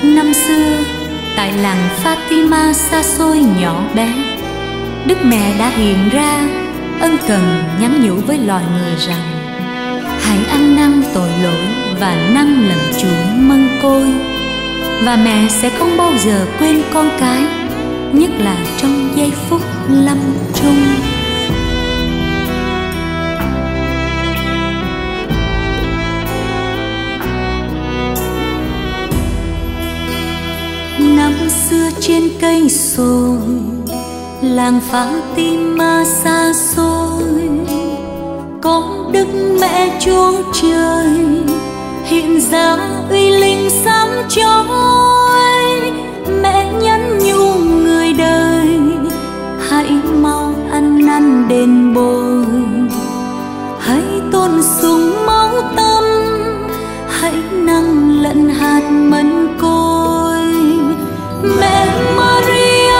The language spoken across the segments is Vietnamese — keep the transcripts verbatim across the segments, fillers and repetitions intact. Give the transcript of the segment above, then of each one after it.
Năm xưa, tại làng Fatima xa xôi nhỏ bé, Đức Mẹ đã hiện ra, ân cần nhắn nhủ với loài người rằng: hãy ăn năn tội lỗi và năn lần chuỗi mân côi, và mẹ sẽ không bao giờ quên con cái, nhất là trong giây phút lâm chung. Năm xưa trên cây sồi, làng Fatima xa xôi, có Đức Mẹ Chúa Trời hiện ra uy linh sáng chói. Mẹ nhắn nhủ người đời: hãy mau ăn năn đền bồi, hãy tôn sùng máu tâm, hãy nâng lẫn hạt mân côi. Mẹ Maria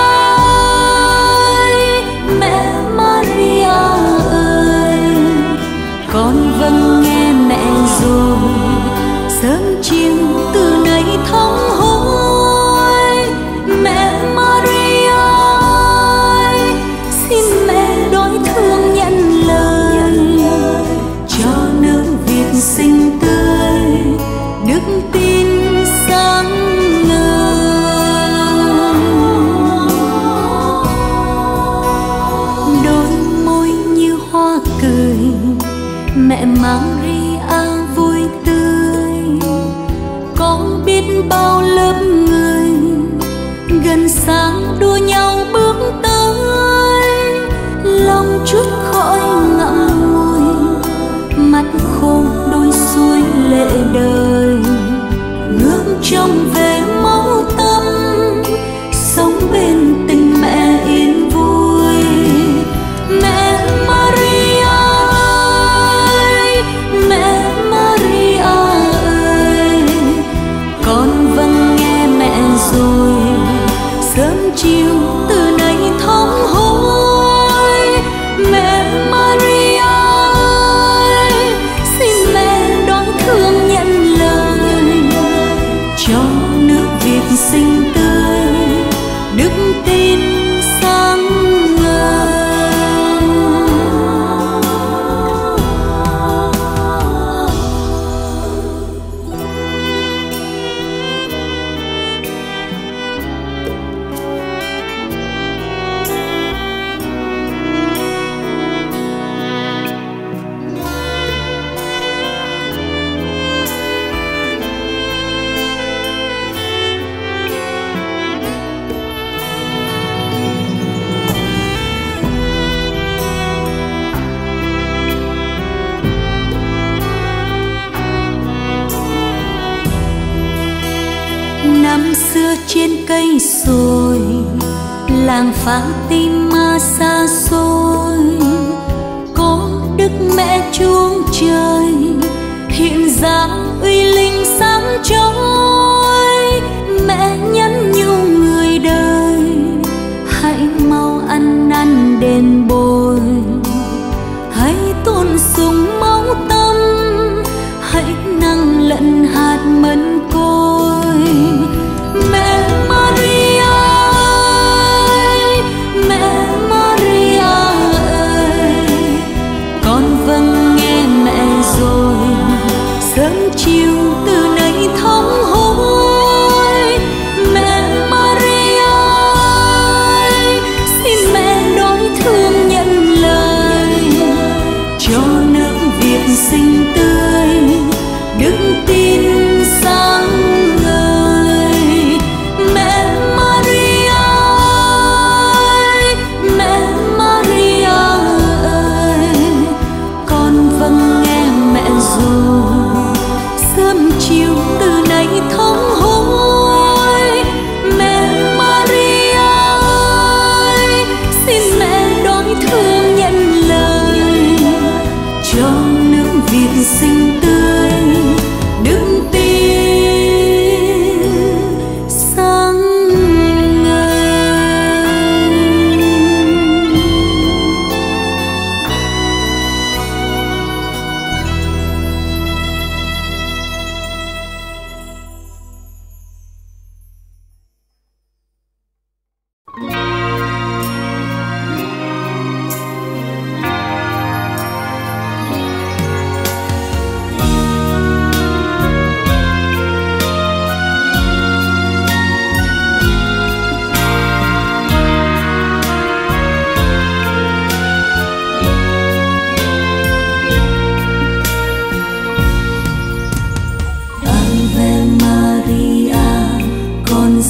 ơi, mẹ Maria ơi, con vâng nghe mẹ rồi, sớm chiều từ nay thống hối. Mẹ Maria ơi, xin mẹ đối thương nhận lời, cho nước Việt xinh tươi, đức tin sáng ngời. Đôi môi như hoa cười, mẹ Maria vui tươi, con biết bao lớp người gần sáng đua nhau bước tới. Lòng chút khỏi ngậm ngùi, mắt khô đôi xuôi lệ đời, ngước trông về máu tâm, sống bên tình mẹ yên vui. Mẹ Maria ơi, mẹ Maria ơi, con vâng nghe mẹ rồi, sớm chiều từ nay thống hối. Mẹ Maria ơi, xin mẹ đón thương nhận lời, cho nước Việt xinh tươi, đức tin sáng ngời. Năm xưa trên cây sồi, làng Fatima xa xôi, có Đức Mẹ Chúa Trời hiện ra uy linh sáng chói. Mẹ nhắn nhủ người đời: hãy mau ăn năn đền bồi, hãy tôn sùng máu tâm, hãy nâng lẫn hạt mân côi. Mẹ Maria ơi, mẹ Maria ơi, con vâng nghe mẹ rồi, sớm chiều từ nay thống hối. Mẹ Maria ơi, xin mẹ đối thương nhận lời, cho nước Việt xinh tươi, đức tin sáng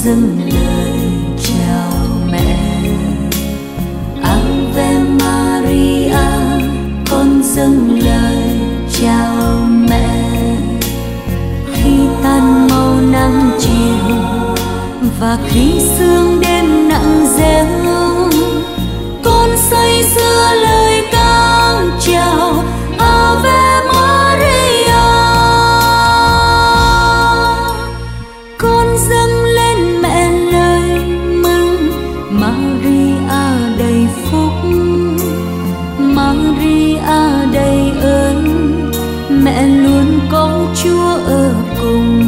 dâng lời chào mẹ. Ave Maria, con dâng lời chào mẹ. Khi tan màu nắng chiều và khi sương đêm nặng dẻo, con say sưa lời ca chào Ave Maria. Con dâng lên mẹ lời mừng Maria đầy phúc, Maria đầy ơn, mẹ luôn có Chúa ở cùng.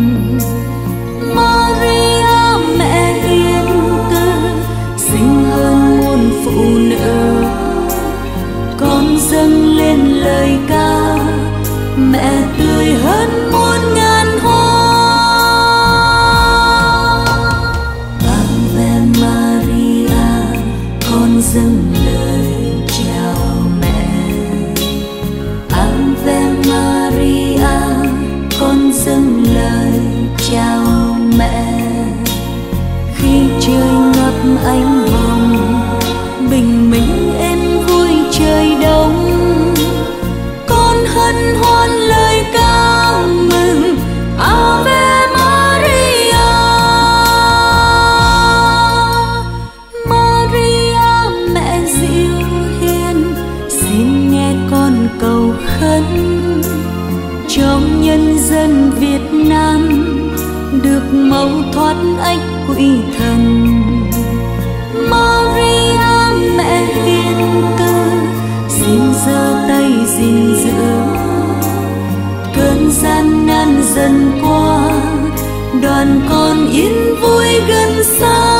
Maria mẹ hiền từ, xinh hơn muôn phụ nữ. Con dâng lên lời ca, mẹ tươi hơn muôn ngàn hoa. Ave Maria, con dâng lời chào mẹ. Ave Maria, con dâng lời chào mẹ. Khi trời ngập ánh hồng, bình minh êm vui trời đông, con hân hoan lời ca mừng Ave Maria. Maria mẹ dịu hiền, xin nghe con cầu khấn trong nhân dân Việt Nam được mau thoát ách quỷ thần. Maria mẹ hiền từ, xin giơ tay gìn giữ. Cơn gian nan dần qua, đoàn con yên vui gần xa.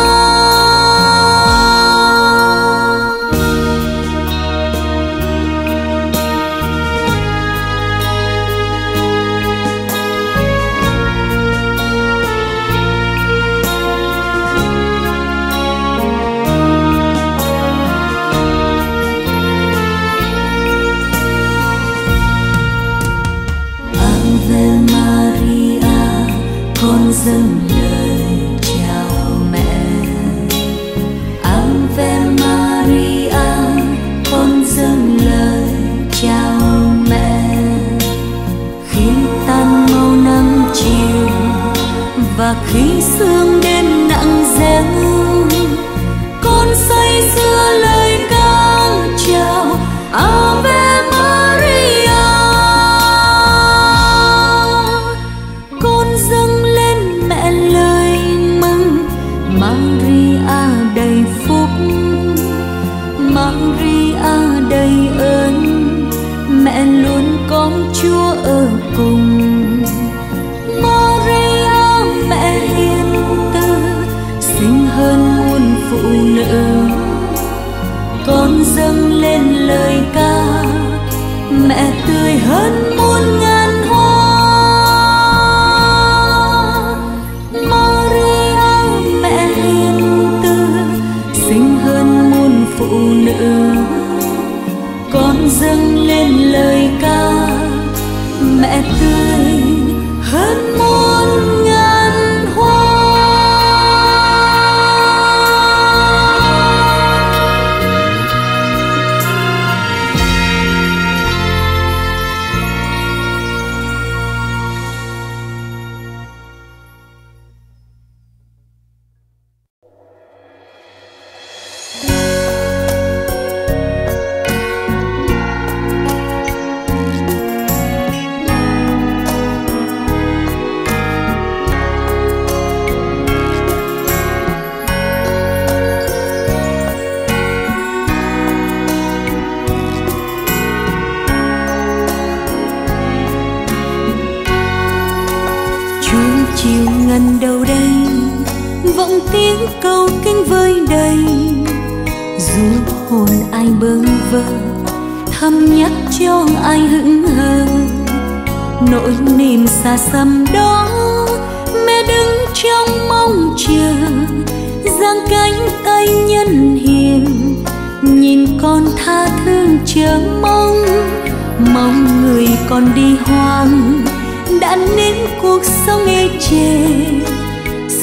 Con dâng lời chào mẹ. Ave Maria, con dâng lời chào mẹ. Khi tan màu nắng chiều và khi sương đêm nặng dẻo, con say sưa lời ca chào Ave Maria. Con dâng lên mẹ lời mừng Maria đầy phúc, Maria đầy ơn, mẹ luôn có Chúa ở cùng. Maria mẹ hiền từ, xinh hơn muôn phụ nữ. Con dâng lên lời ca, mẹ tươi hơn muôn ngàn hoa. Maria mẹ hiền từ, xinh hơn muôn phụ nữ. Con dâng lên lời ca, mẹ tươi hơn muôn ngàn hoa. Chiều ngân đâu đây, vọng tiếng câu kinh vơi đầy. Dù hồn ai bơ vơ, thầm nhắc cho ai hững hờ. Nỗi niềm xa xăm đó, mẹ đứng trong mong chờ. Giang cánh tay nhân hiền, nhìn con tha thương chờ mong. Mong người còn đi hoang, đã nếm cuộc sống ê chề.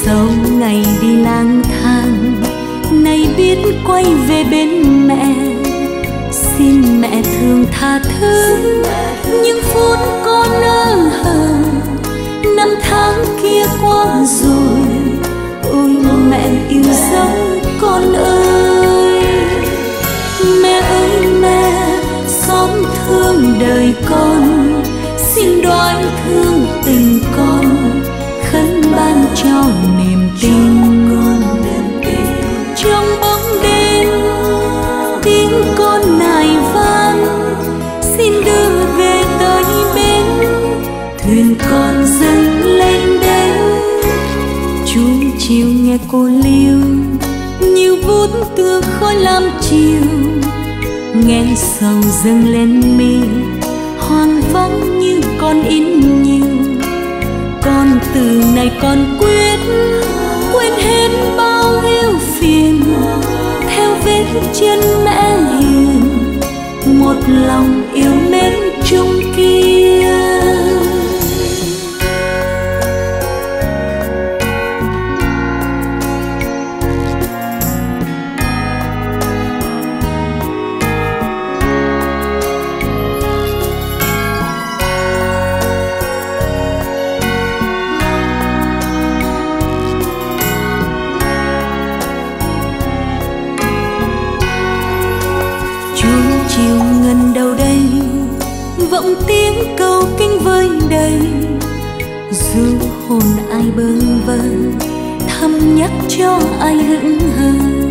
Sau ngày đi lang thang, nay biết quay về bên mẹ, xin mẹ thương tha thứ những phút con ơ hờ. Năm tháng kia qua rồi, ôi mẹ yêu dấu con ơi. Mẹ ơi mẹ, xót thương đời con, xin đoái thương tình con, khấn ban cho niềm tin con. Trong bóng đêm tiếng con nài vang, xin đưa về tới bến, thuyền con dâng lên đến. Chuông chiều nghe cô liêu, nhiều vút tựa khói lam chiều, nghe sầu dâng lên mi, hoang vắng như con in nhiều. Con từ này con quyết quên hết bao ưu phiền, theo vết chân mẹ hiền, một lòng yêu mến chung kia. Vọng tiếng câu kinh vơi đầy, dù hồn ai bơ vơ, thầm nhắc cho ai hững hờ.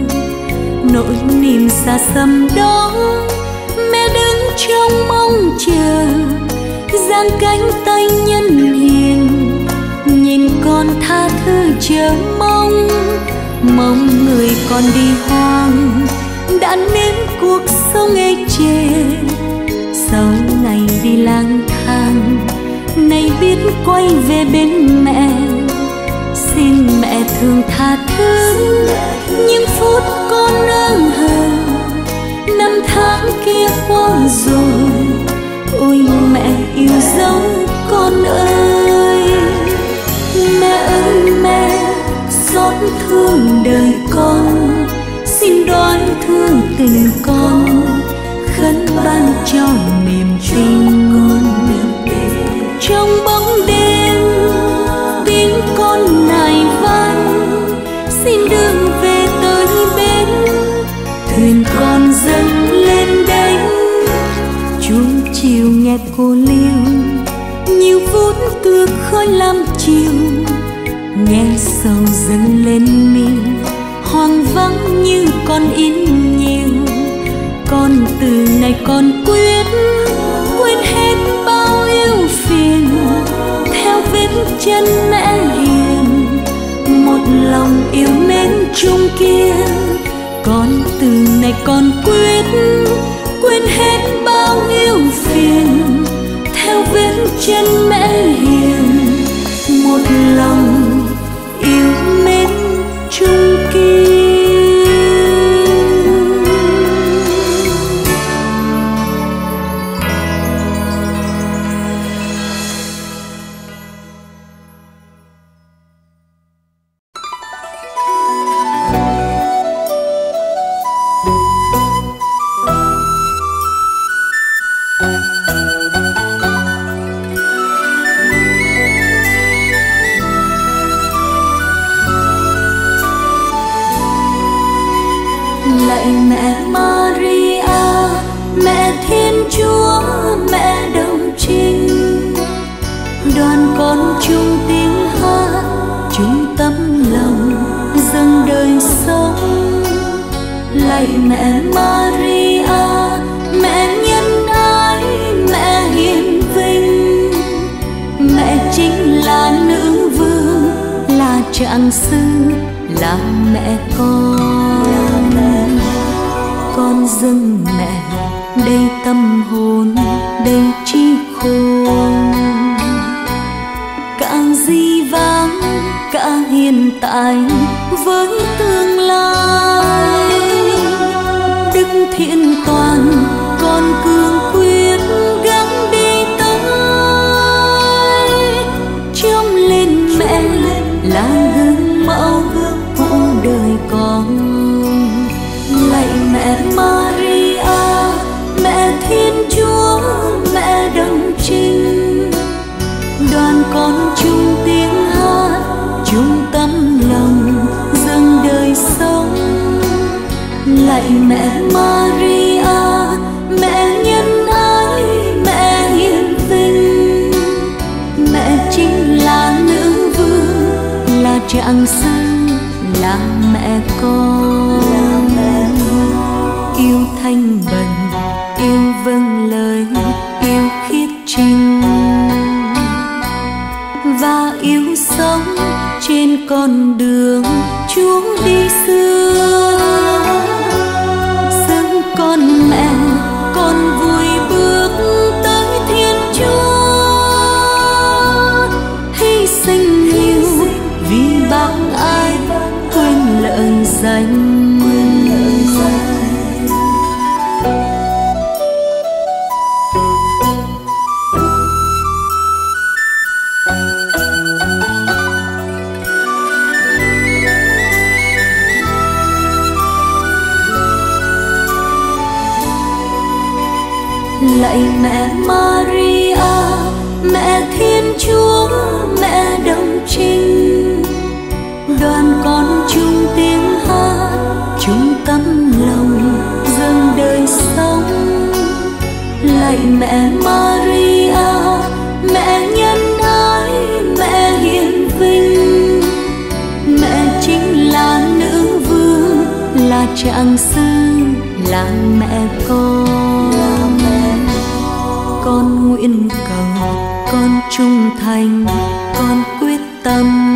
Nỗi niềm xa xăm đó, mẹ đứng trong mong chờ, giang cánh tay nhân hiền, nhìn con tha thứ chờ mong. Mong người con đi hoang, đã nếm cuộc sống ê chề. Sau ngày đi lang thang, nay biết quay về bên mẹ, xin mẹ thương tha thứ những phút con ơ hờ. Năm tháng kia qua rồi, ôi mẹ yêu dấu con ơi. Mẹ ơi mẹ, xót thương đời con, xin đoái thương tình con, khấn ban cho niềm tin con. Trong bóng đêm tiếng con nài vang, xin đưa về tới bến, thuyền con dâng lên đánh. Chuông chiều nghe cô liêu, nhiều phút tựa khói lam chiều, nghe sầu dâng lên mi, hoang vắng như con in nhiều. Con từ này con quyết quên hết bao ưu phiền, theo vết chân mẹ hiền, một lòng yêu mến chung kia. Con từ này con quyết quên hết bao ưu phiền, theo vết chân mẹ hiền, một lòng yêu mến chung kia. Lạy mẹ Maria, mẹ Thiên Chúa, mẹ đồng trinh, đoàn con chung tiếng hát, chung tấm lòng dâng đời sống. Lạy mẹ Maria, mẹ nhân ái, mẹ hiền vinh, mẹ chính là nữ vương, là trạng sư, là mẹ con. Con dâng mẹ đây tâm hồn, đây trí khôn, cả di vãng, cả hiện tại với tương lai. Đức thiện toàn, con cương quyết gắng đi tới, trông lên mẹ là gương mẹ Maria, mẹ Thiên Chúa, mẹ Đấng Trinh, đoàn con chung tiếng hát, chung tấm lòng dâng đời sống. Lạy mẹ Maria, mẹ nhân ái, mẹ hiền vinh, mẹ chính là nữ vương, là trạng sinh, là mẹ con. Yêu thanh bần, yêu vâng lời, yêu khiết trinh, và yêu sống trên con đường Chúa đi xưa. Dâng con mẹ, con vui bước tới Thiên Chúa, hy sinh nhiều vì bác ai quên lợi danh. Lạy mẹ Maria, mẹ Thiên Chúa, mẹ Đấng Trinh, đoàn con chung tiếng hát, chung tấm lòng dâng đời sống. Lạy mẹ Maria, mẹ nhân ái, mẹ hiền vinh, mẹ chính là nữ vương, là trạng sư, là mẹ con. Con nguyện cầu, con trung thành, con quyết tâm,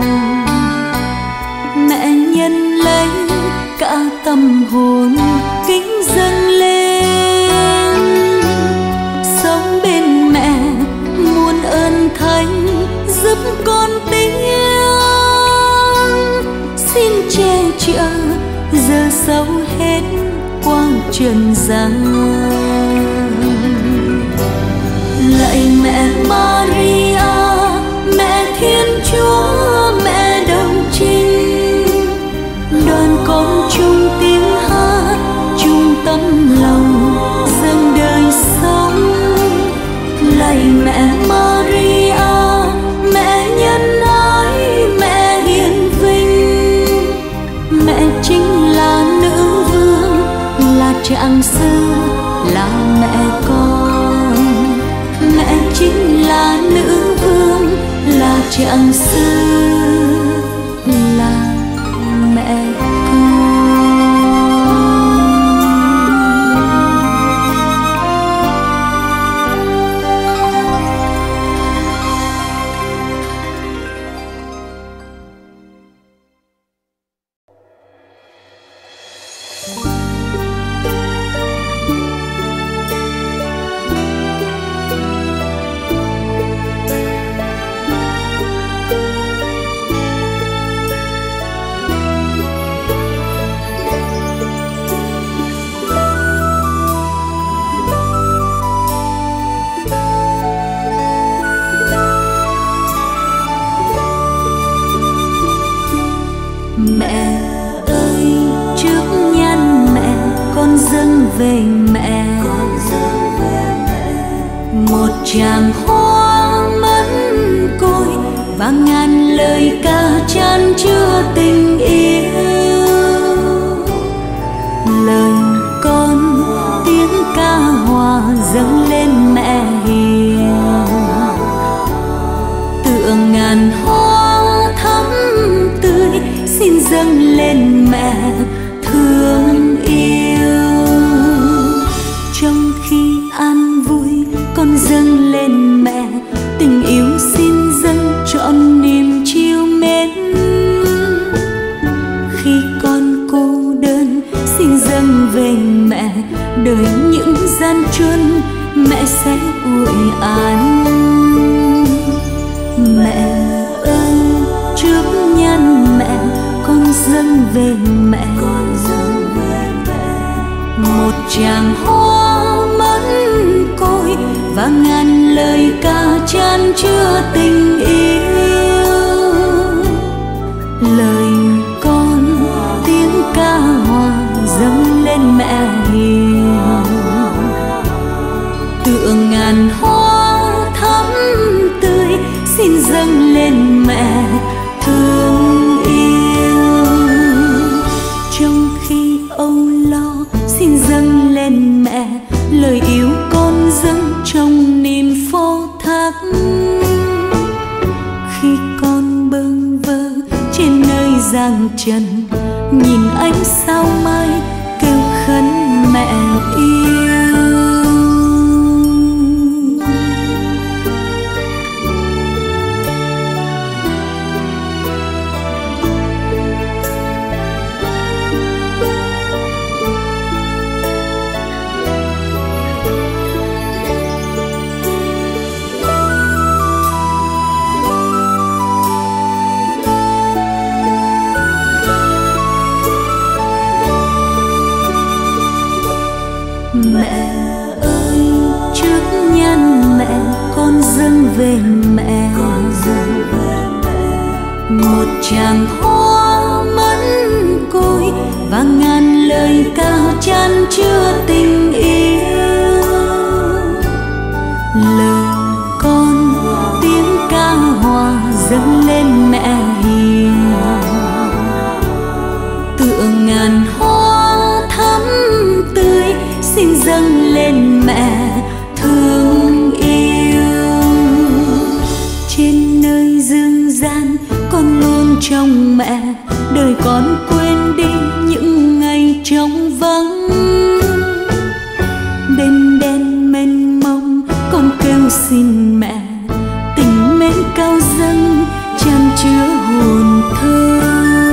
mẹ nhân lấy cả tâm hồn kính dâng lên. Sống bên mẹ muôn ơn thánh giúp con tiếng, xin che chở giờ sâu hết quang trần gian. Lạy mẹ Maria, mẹ Thiên Chúa, mẹ Đấng Trinh, đoàn con chung tiếng hát, chung tấm lòng dâng đời sống. Lạy mẹ Maria, mẹ nhân ái, mẹ hiền vinh, mẹ chính là nữ vương, là trạng sư, là mẹ con. Mẹ chính là nữ vương, là trạng sư, là mẹ con. Mẹ ơi, trước nhan mẹ con dâng về mẹ một tràng hoa mẫn côi và ngàn lời ca chan chứa tình yêu. Lời con tiếng ca hòa dâng lên mẹ hiền, tựa ngàn hoa thắm tươi xin dâng lên mẹ thương yêu. Trong khi an vui con dâng lên mẹ tình yêu, xin dâng trọn niềm chiều mến. Khi con cô đơn xin dâng về mẹ, đời những gian truân mẹ sẽ ủi an. Mẹ ơi, trước nhan mẹ con dâng về mẹ một tràng hoa mẫn côi và ngàn lời ca chan chứa tình yêu. Lời con tiếng ca hòa dâng lên mẹ lên mẹ thương yêu. Trong khi âu lo xin dâng lên mẹ lời yêu con dâng trong niềm phó thác. Khi con bơ vơ trên nơi giang trần, nhìn ánh sao mai kêu khấn mẹ yêu. Mẹ ơi, trước nhan mẹ con dâng về mẹ, một tràng hoa mẫn côi và ngàn lời ca chan chứa tình yêu. Lời con tiếng ca hòa dâng lên mẹ hiền, tựa ngàn hoa thắm tươi xin dâng lên mẹ thương yêu. Trên nơi dương gian con luôn trong mẹ, đời con quên đi những ngày trống vắng. Đêm đen mênh mông con kêu xin mẹ, tình mến cao dâng chan chứa hồn thơ.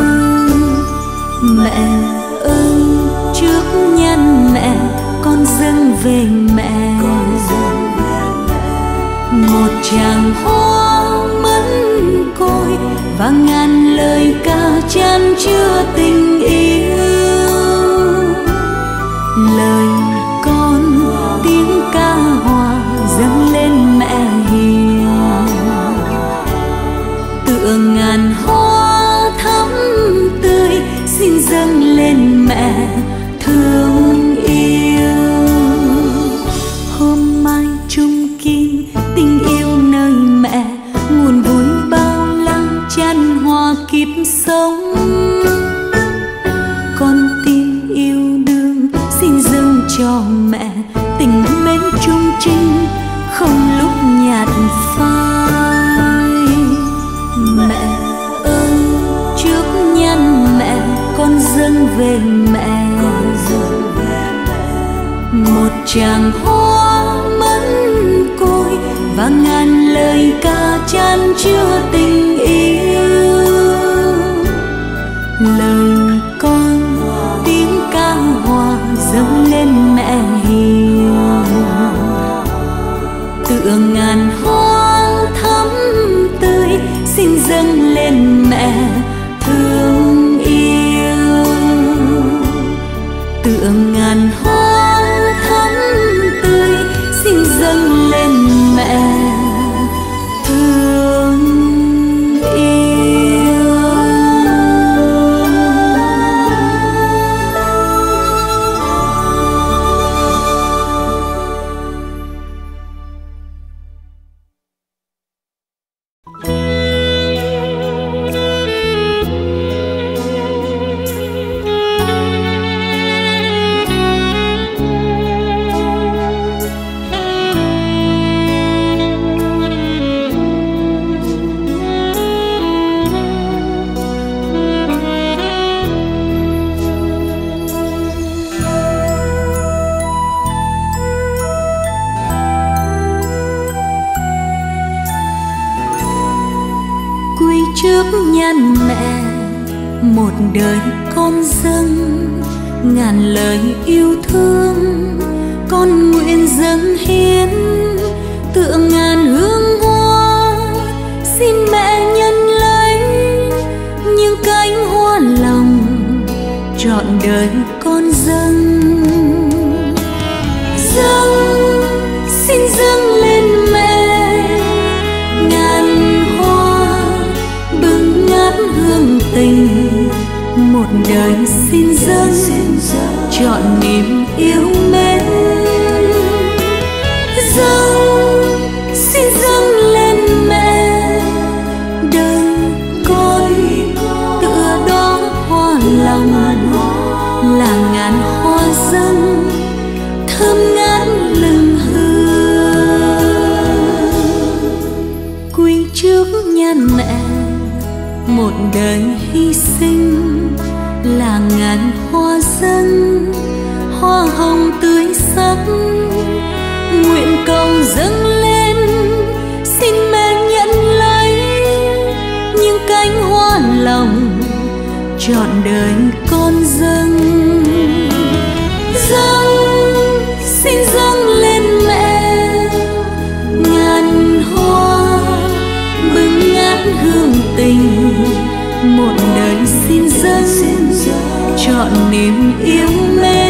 Mẹ ơi, trước nhan mẹ con dâng về mẹ, một tràng hoa mẫn côi và ngàn lời ca chan chứa tình yêu. Lời con tiếng ca hòa dâng lên mẹ hiền, tựa ngàn hoa thắm tươi xin dâng lên mẹ thương yêu. Hôm mai chung kim tình yêu nơi mẹ, nguồn vui bao la chan hòa kiếp sống. Con tim yêu đương xin dâng cho mẹ, tình mến chung trinh không lúc nhạt phai. Mẹ ơi, trước nhan mẹ con dâng về mẹ, một tràng hoa mẫn côi và ngàn lời ca chan chứa tình yêu. Lời con tiếng ca hòa dâng lên mẹ hiền, tựa ngàn hoa thắm tươi xin dâng lên mẹ thương yêu. Tựa ngàn hoa thắm tươi xin dâng lên mẹ thương yêu. Trước nhan mẹ một đời con dâng, ngàn lời yêu thương con nguyện dâng hiến. Tựa ngàn hương hoa xin mẹ nhân lấy, những cánh hoa lòng trọn đời con dâng. Dâng xin dâng lên mẹ ngàn hoa bừng ngát hương tình, một đời xin dâng trọn niềm yêu mến. Dâng xin dâng lên mẹ lòng là ngàn hoa dâng thơm ngát lừng hương. Quy trước nhan mẹ một đời hy sinh là ngàn hoa dâng hoa hồng tươi sắc, nguyện cầu dâng lên xin mẹ nhận lấy những cánh hoa lòng trọn đời con dâng. Dâng xin dâng lên mẹ ngàn hoa bừng ngát hương tình, một đời xin dâng trọn niềm yêu mến.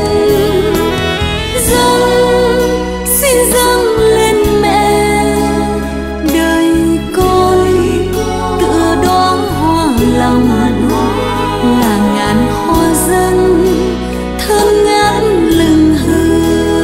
Dâng xin dâng lên mẹ đời con tựa đóa hoa lòng là ngàn hoa dâng thơm ngát lừng hương.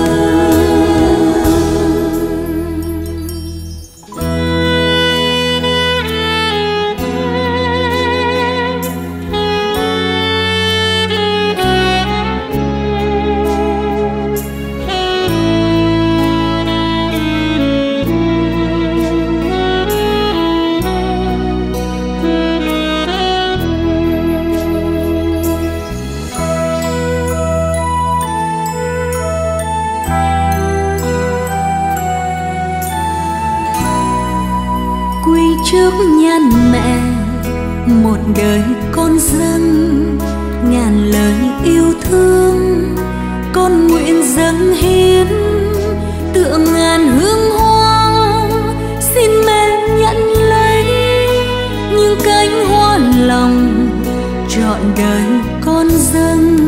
Trước nhan mẹ một đời con dâng ngàn lời yêu thương, con nguyện dâng hiến tựa ngàn hương hoa. Xin mẹ nhận lấy những cánh hoa lòng trọn đời con dâng.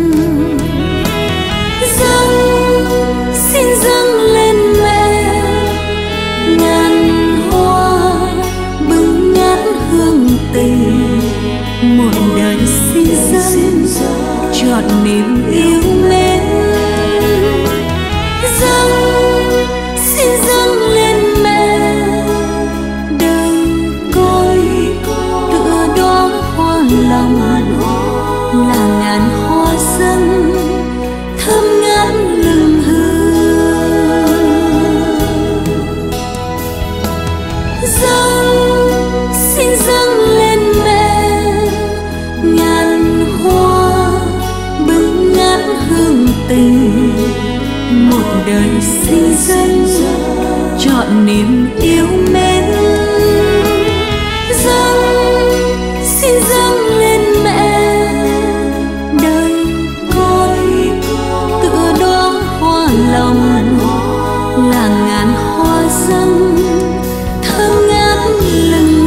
Dâng xin dâng lên mẹ ngàn hương tình, một đời xin dâng trọn niềm yêu mến. Dâng xin dâng lên mẹ đời con tựa đóa hoa lòng là ngàn hoa dâng thơm ngát lừng hương. Dâng xin dâng lên mẹ ngàn hoa bừng ngát hương tình, một đời xin dâng trọn niềm yêu mến. Dâng xin dâng lên mẹ đời con tựa đóa hoa lòng là ngàn hoa dâng thơm ngát lừng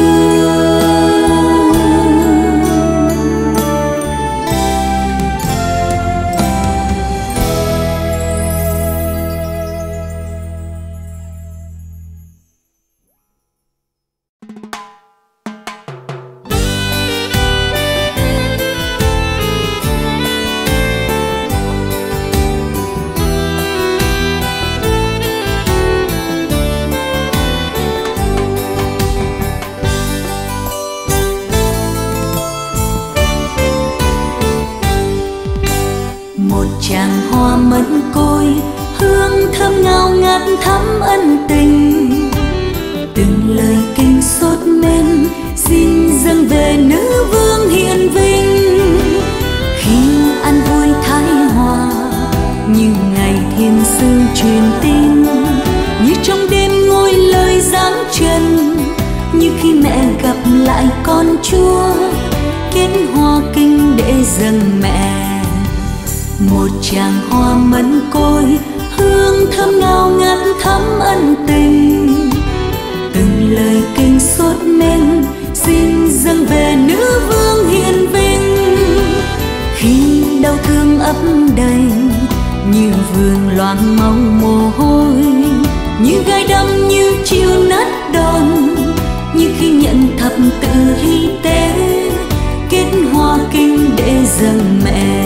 mẫn côi, hương thơm ngào ngạt thắm ân tình. Từng lời kinh sốt men xin dâng về nữ vương hiền vinh. Khi an vui thái hòa như ngày thiên sư truyền tin, như trong đêm ngôi lời giáng trần, như khi mẹ gặp lại con Chúa kết hoa kinh để dâng mẹ. Một tràng hoa mẫn côi, hương thơm ngào ngạt thắm ân tình. Từng lời kinh sốt men xin dâng về nữ vương hiền vinh. Khi đau thương ấp đầy như vườn loang máu mồ hôi, như gai đâm như chiêu nát đòn, như khi nhận thập tự hy tế kết hoa kinh để dâng mẹ.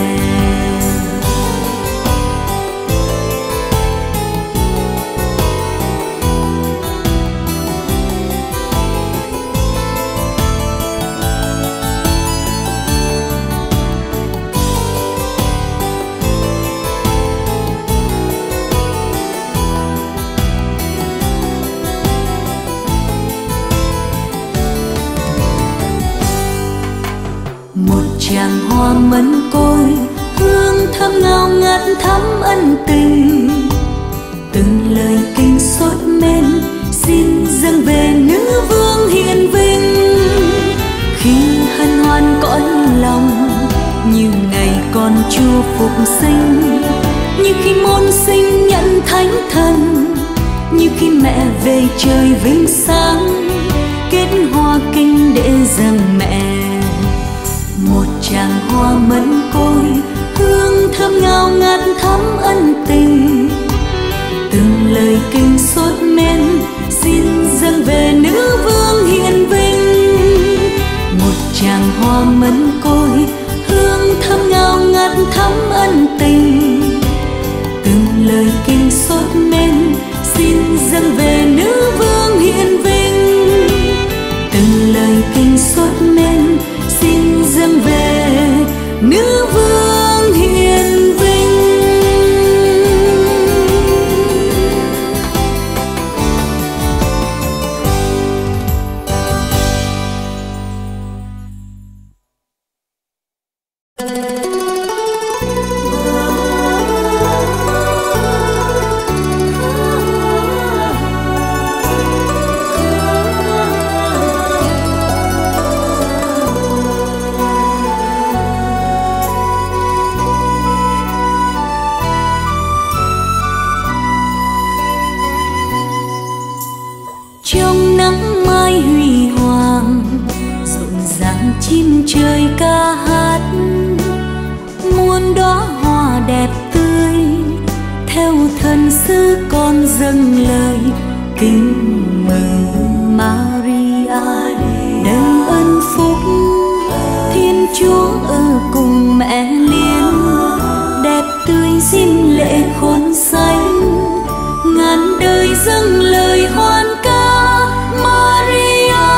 tràng hoa mận côi, hương thơm ngào ngạt thắm ân tình. Từng lời kinh sốt men xin dâng về nữ vương hiền vinh. Khi hân hoan cõi lòng như ngày con Chúa phục sinh, như khi môn sinh nhận thánh thần, như khi mẹ về trời vinh sáng, kết hoa kinh để dâng mẹ. Một tràng hoa mận côi, hương thơm ngào ngạt thắm ân tình. Từng lời kinh sốt men xin dâng về nữ vương hiền vinh. Một tràng hoa mận côi, hương thơm ngào ngạt thắm ân tình. Từng lời kinh sốt men xin dâng về nữ vương hiền vinh. Từng lời kinh sốt men xin dâng về nữ vương hiền vinh. Trong nắng mai huy hoàng, rộn ràng chim trời ca hát, muôn đóa hoa đẹp tươi theo thần sứ con dâng lời kính mừng Maria. Đầy ơn phúc Thiên Chúa ở cùng mẹ Liên, đẹp tươi diêm lệ khôn sánh, ngàn đời dâng lời hoan ca Maria.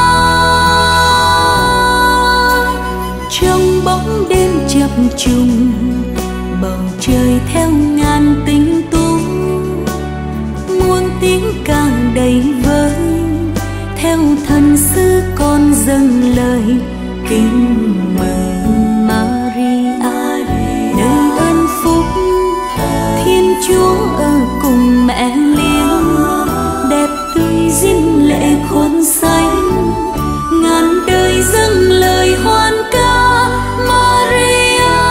Trong bóng đêm chập trùng, bầu trời theo ngàn tinh tú, muôn tiếng ca đầy vơi theo thần sứ con dâng lời kính mừng Maria. Đời ơn phúc Thiên Chúa ở cùng mẹ Liên, đẹp tươi diêm lệ khôn sánh, ngàn đời dâng lời hoan ca Maria.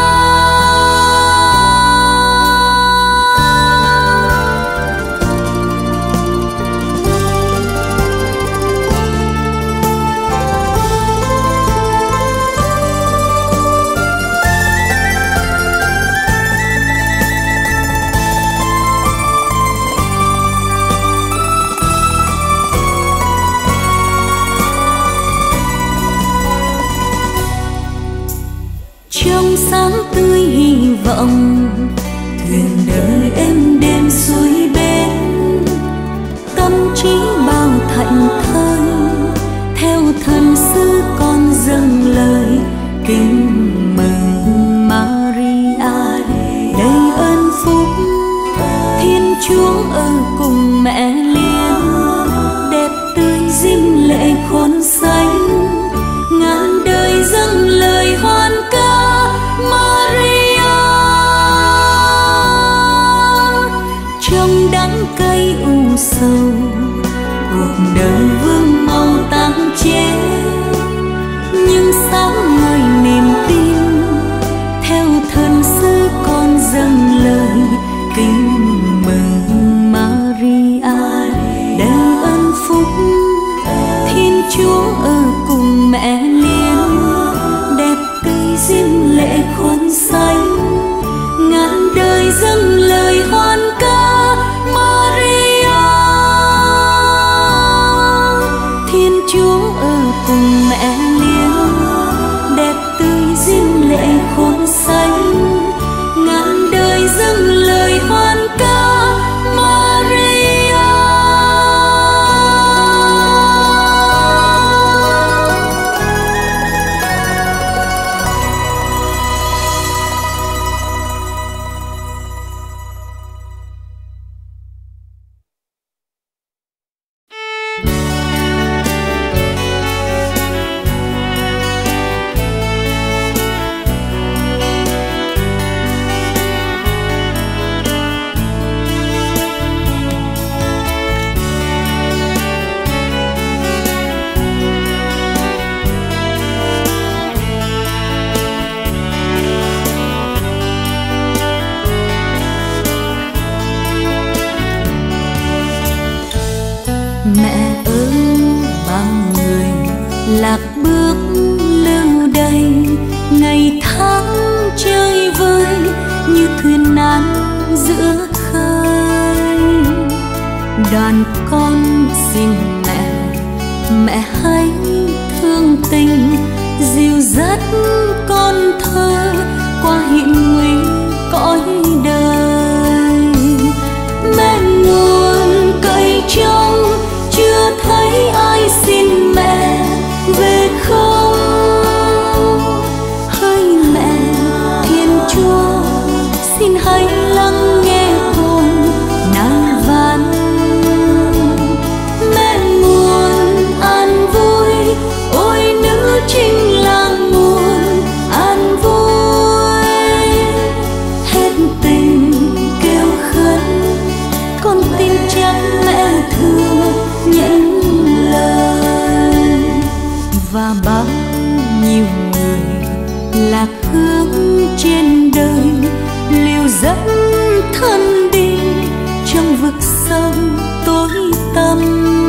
Trong sáng tươi hy vọng, thuyền đời êm đêm xuôi bên, tâm trí bao thảnh thơi theo thần sứ con dâng lời kính mừng Maria. Đầy ơn phúc Thiên Chúa ở cùng mẹ Liên, đẹp tươi diêm lệ khôn sánh, ngàn đời dâng lời hoan ca Maria. Trong đắng cay u sầu, cuộc đời vương màu tang chế, nhưng sáng ngời niềm tin theo thần sứ con dâng lời kính mừng Maria. Đầy ơn phúc Thiên Chúa ở cùng mẹ Liên, đẹp tươi diêm lệ khôn sánh, ngàn đời dâng lời hoan ca Maria. lạc bước lưu đầy ngày tháng chơi vơi như thuyền nan giữa khơi. Đoàn con xin mẹ, mẹ hãy thương tình dìu dắt con thơ qua hiểm nguy cõi đời. Mẹ nguồn cây trong chưa thấy ai xin mẹ về không. Hỡi mẹ Thiên Chúa, xin hãy lắng nghe con nài van. Mẹ nguồn an vui, ôi nữ chính là nguồn an vui. Hết tình kêu khấn, con tin chắc mẹ thương nhận lời. Và bao nhiêu người lạc hướng trên đời liều dẫn thân đi trong vực sâu tối tăm.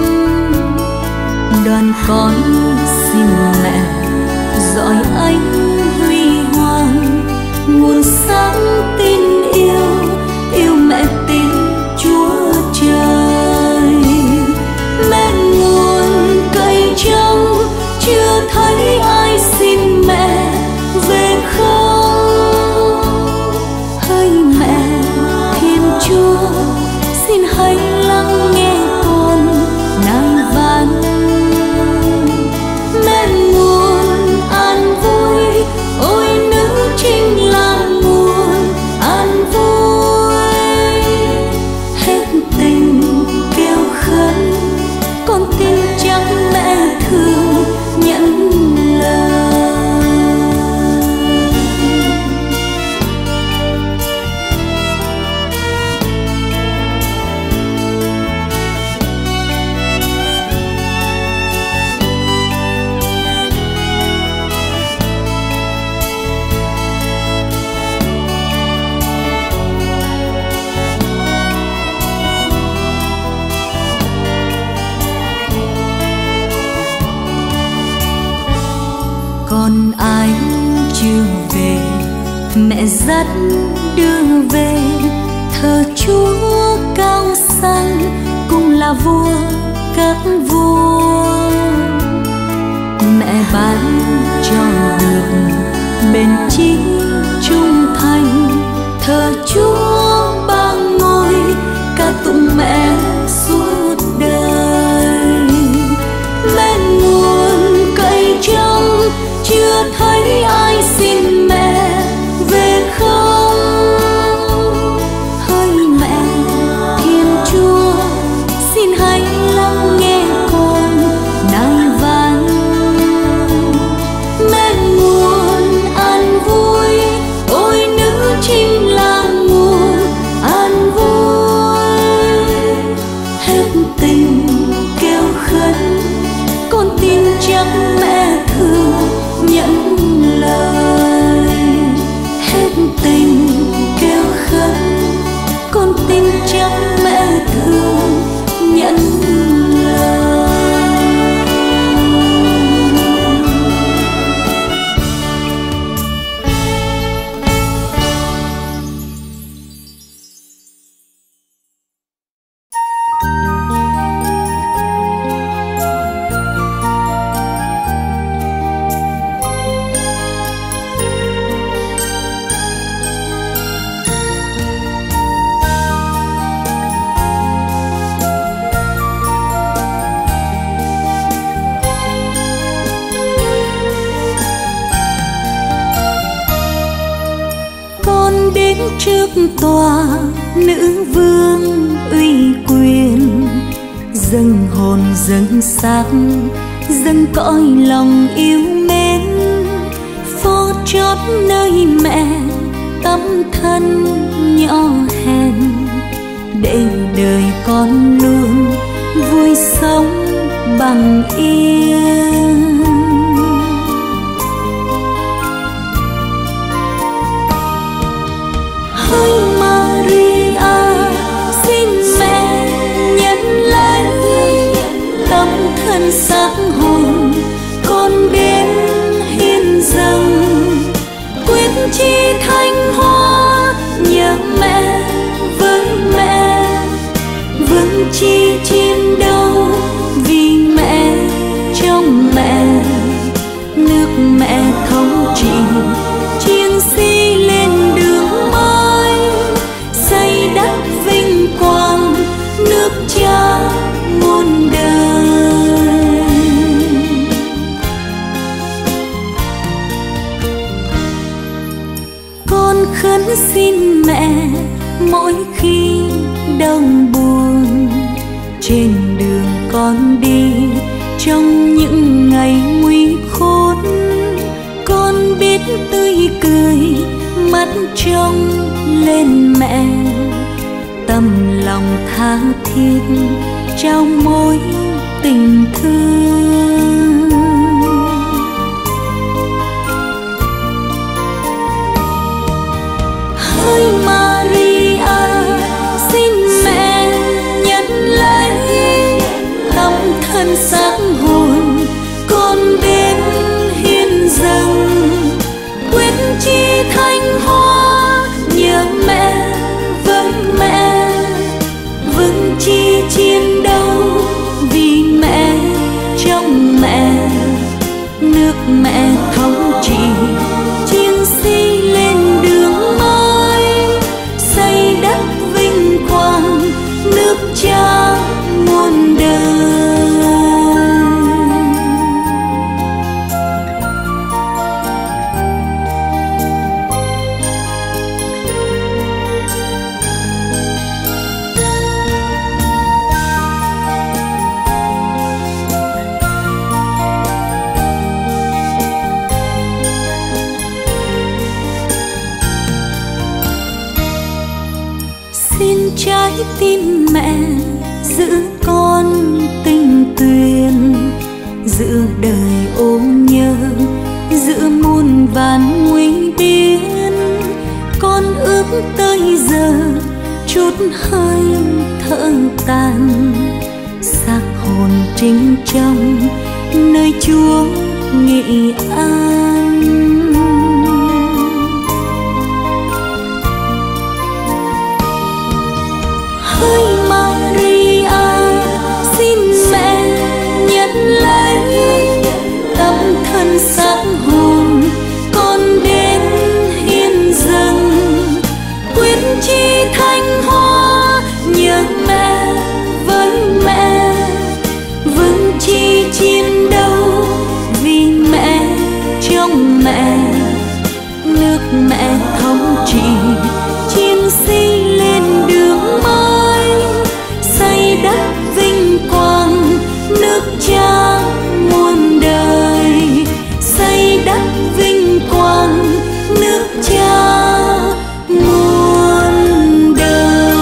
Đoàn con xin mẹ dõi ánh huy hoàng, nguồn sáng tin yêu, yêu mẹ tin Chúa trời. Mẹ nguồn cây trong chưa thấy ai xin mẹ về không. Hỡi mẹ Thiên Chúa, xin hãy lắng nghe con nài van. Mẹ nguồn an vui, ôi nữ chính là nguồn an vui. Hết tình kêu khấn, con tin chắc mẹ thương nhận lời. Còn ai chưa về, mẹ dắt đưa về thờ Chúa cao sang, cùng là vua các vua. Mẹ ban cho được bền chí trung thành, thờ Chúa ba ngôi ca tụng mẹ suốt đời. Mẹ nguồn cây trong chưa thấy ai xin mẹ về không. Hỡi mẹ Thiên Chúa, xin hãy lắng nghe con nài van. Mẹ nguồn an vui, ôi nữ chính là nguồn an vui. Hết tình kêu khấn, con tin chắc mẹ thương nhận lời. Hết tình kêu khấn, con tin chắc mẹ thương nhận lời. Trước tòa nữ vương uy quyền, dâng hồn dâng xác dâng cõi lòng yêu mến, phó chót nơi mẹ tấm thân nhỏ hèn, để đời con luôn vui sống bằng yên. Hỡi Maria, xin mẹ nhận lấy tấm thân xác hồn con khấn xin mẹ mỗi khi đông buồn. Trên đường con đi trong những ngày nguy khốn, con biết tươi cười mắt trông lên mẹ, tâm lòng tha thiết trao mối tình thương. Hỡi Maria, xin mẹ nhận lấy tâm thân xác hồn con đến hiến dâng. Quyết chi thanh hoa nhớ mẹ với mẹ, vững chi chiến đấu vì mẹ trong mẹ. Nước mẹ thống trị chiến sĩ lên đường mới, xây đất vinh quang nước cha muôn đời. Xin trái tim mẹ giữ con tình tuyền, giữ đời ôm nhớ, giữ muôn vàn nguy biến. Con ước tới giờ chút hơi thở tàn, xác hồn trinh trong nơi Chúa nghị an. Hỡi Maria, xin mẹ nhận lấy tâm thân xác hồn con đến hiến dâng. Quyết chi thanh hoa nhớ mẹ với mẹ, vững chi chiến đấu vì mẹ trong mẹ. Nước mẹ thống trị chiến sĩ lên đường mới, xây đất vinh quang nước cha muôn đời. Xây đất vinh quang nước cha muôn đời.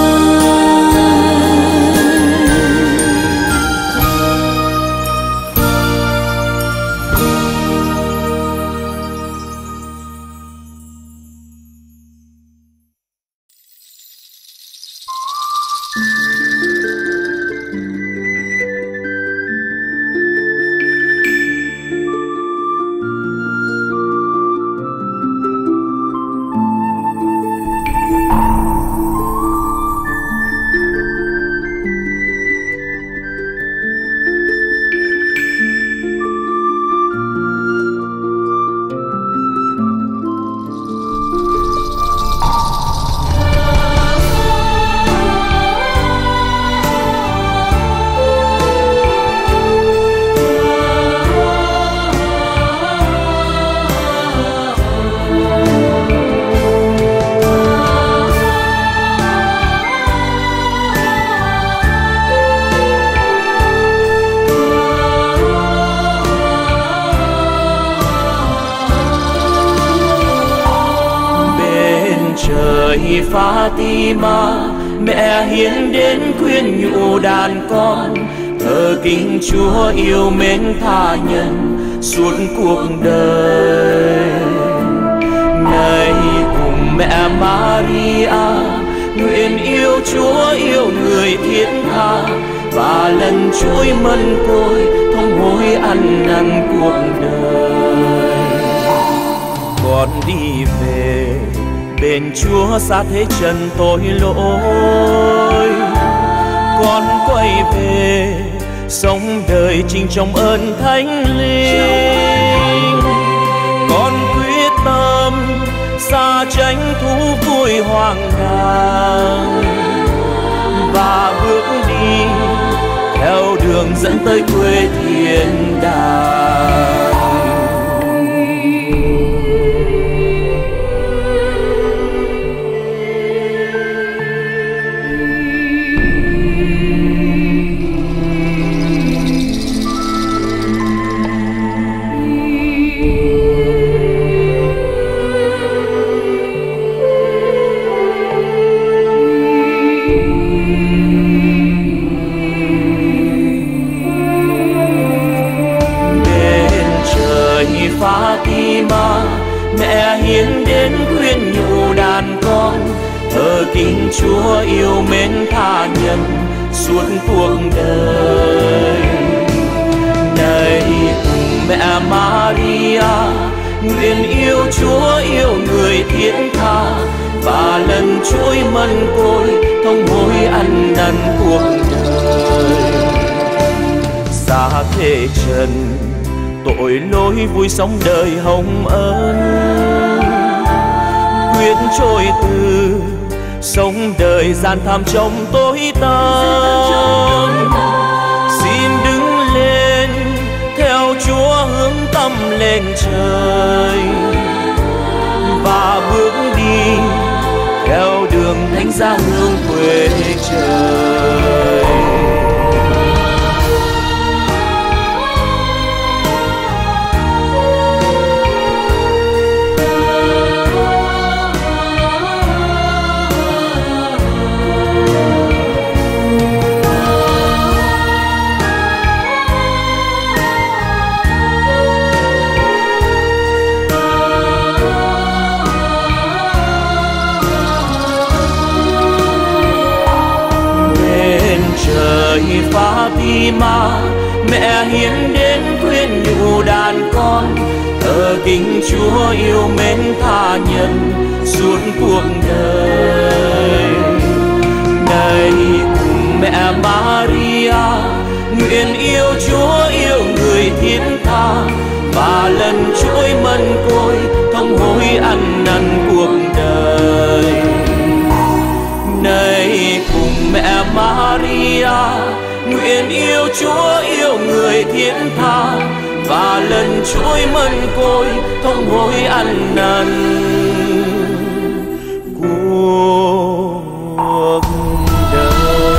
Fatima, mẹ hiến đến khuyên nhủ đàn con, thờ kính Chúa yêu mến tha nhân suốt cuộc đời. Này cùng mẹ Maria, nguyện yêu Chúa yêu người thiết tha, và lần chuỗi mân côi thông hối ăn năn cuộc đời. Con đi về bên Chúa xa thế trần tội lỗi, con quay về sống đời chính trong ơn Thánh Linh. Con quyết tâm xa tránh thú vui hoang đàng, và bước đi theo đường dẫn tới quê thiên đàng. mẹ hiến đến khuyên nhủ đàn con, thờ kính Chúa yêu mến tha nhân suốt cuộc đời. Này cùng mẹ Maria, nguyện yêu Chúa yêu người thiết tha, và lần chuỗi mân côi thông hối ăn năn cuộc đời. Xa thế trần tội lỗi vui sống đời hồng ân, quyết trôi từ sống đời gian tham trong tối tăm. Xin đứng lên theo Chúa hướng tâm lên trời, và bước đi theo đường thánh giá hương quê trời. Fatima, mẹ hiến đến khuyên nhủ đàn con, thờ kính Chúa yêu mến tha nhân suốt cuộc đời. Này cùng mẹ Maria, nguyện yêu Chúa yêu người thiết tha, và lần chuỗi mân côi thông hối ăn năn cuộc đời. Này cùng mẹ Maria, nguyện yêu Chúa yêu người thiết tha, và lần chuỗi mân côi thông hối ăn năn cuộc đời.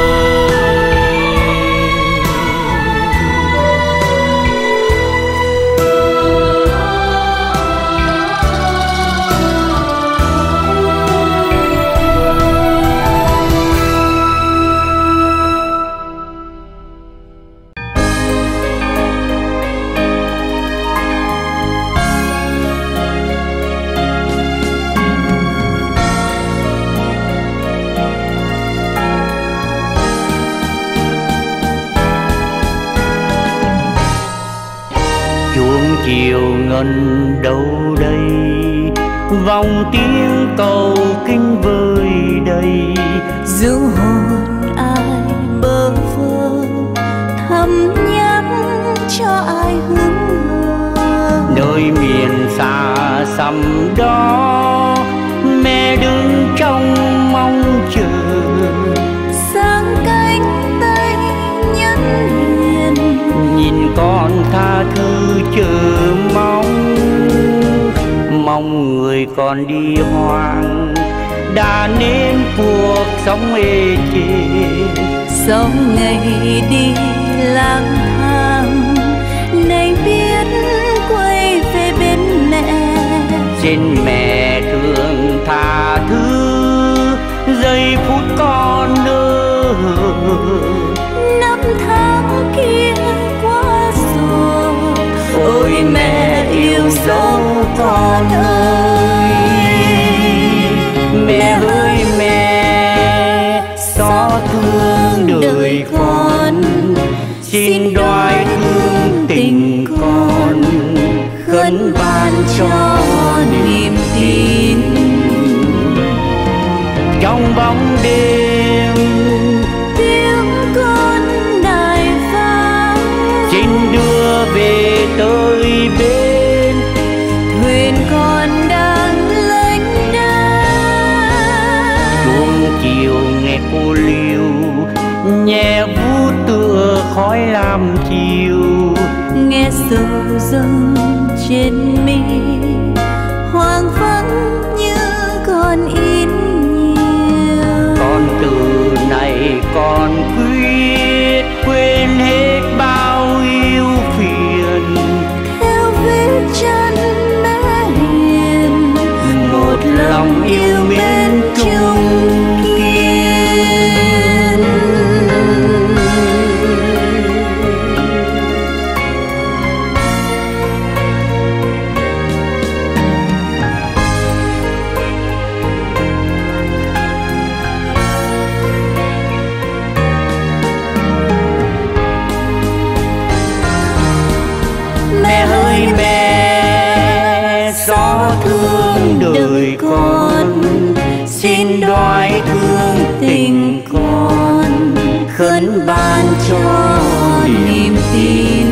chiều ngân đâu đây, vòng tiếng cầu kinh vơi đầy. Du hồn ai bơ vơ, thầm nhắc cho ai hướng mơ. Nơi miền xa xăm đó, mẹ đứng trong mong chờ. Sang cánh tay nhẫn hiền, nhìn con tha thứ chờ mong. Mong người còn đi hoang đã nên cuộc sống ê chề. sau ngày đi lang thang, nay biết quay về bên mẹ. Xin mẹ thương tha thứ giây phút con nỡ. Năm tháng kia qua rồi, ôi mẹ yêu dấu con ơi. Mẹ ơi mẹ, xót thương đời con, xin đoái thương tình con, khấn ban cho niềm tin. Trong bóng đêm tiếng con nài vang, xin đưa về tới bên. thuyền con đang lênh đênh, chuông chiều nghe cô liêu, nhẹ vút tựa khói lam chiều. nghe sầu dâng trên mi, hoang vắng như con ít nhiều. Con từ này con quyết quên hết bao yêu phiền, theo vết chân mẹ hiền, một lòng yêu mến chung kiên. thương đời con, xin đoái thương tình con, khấn ban cho niềm tin.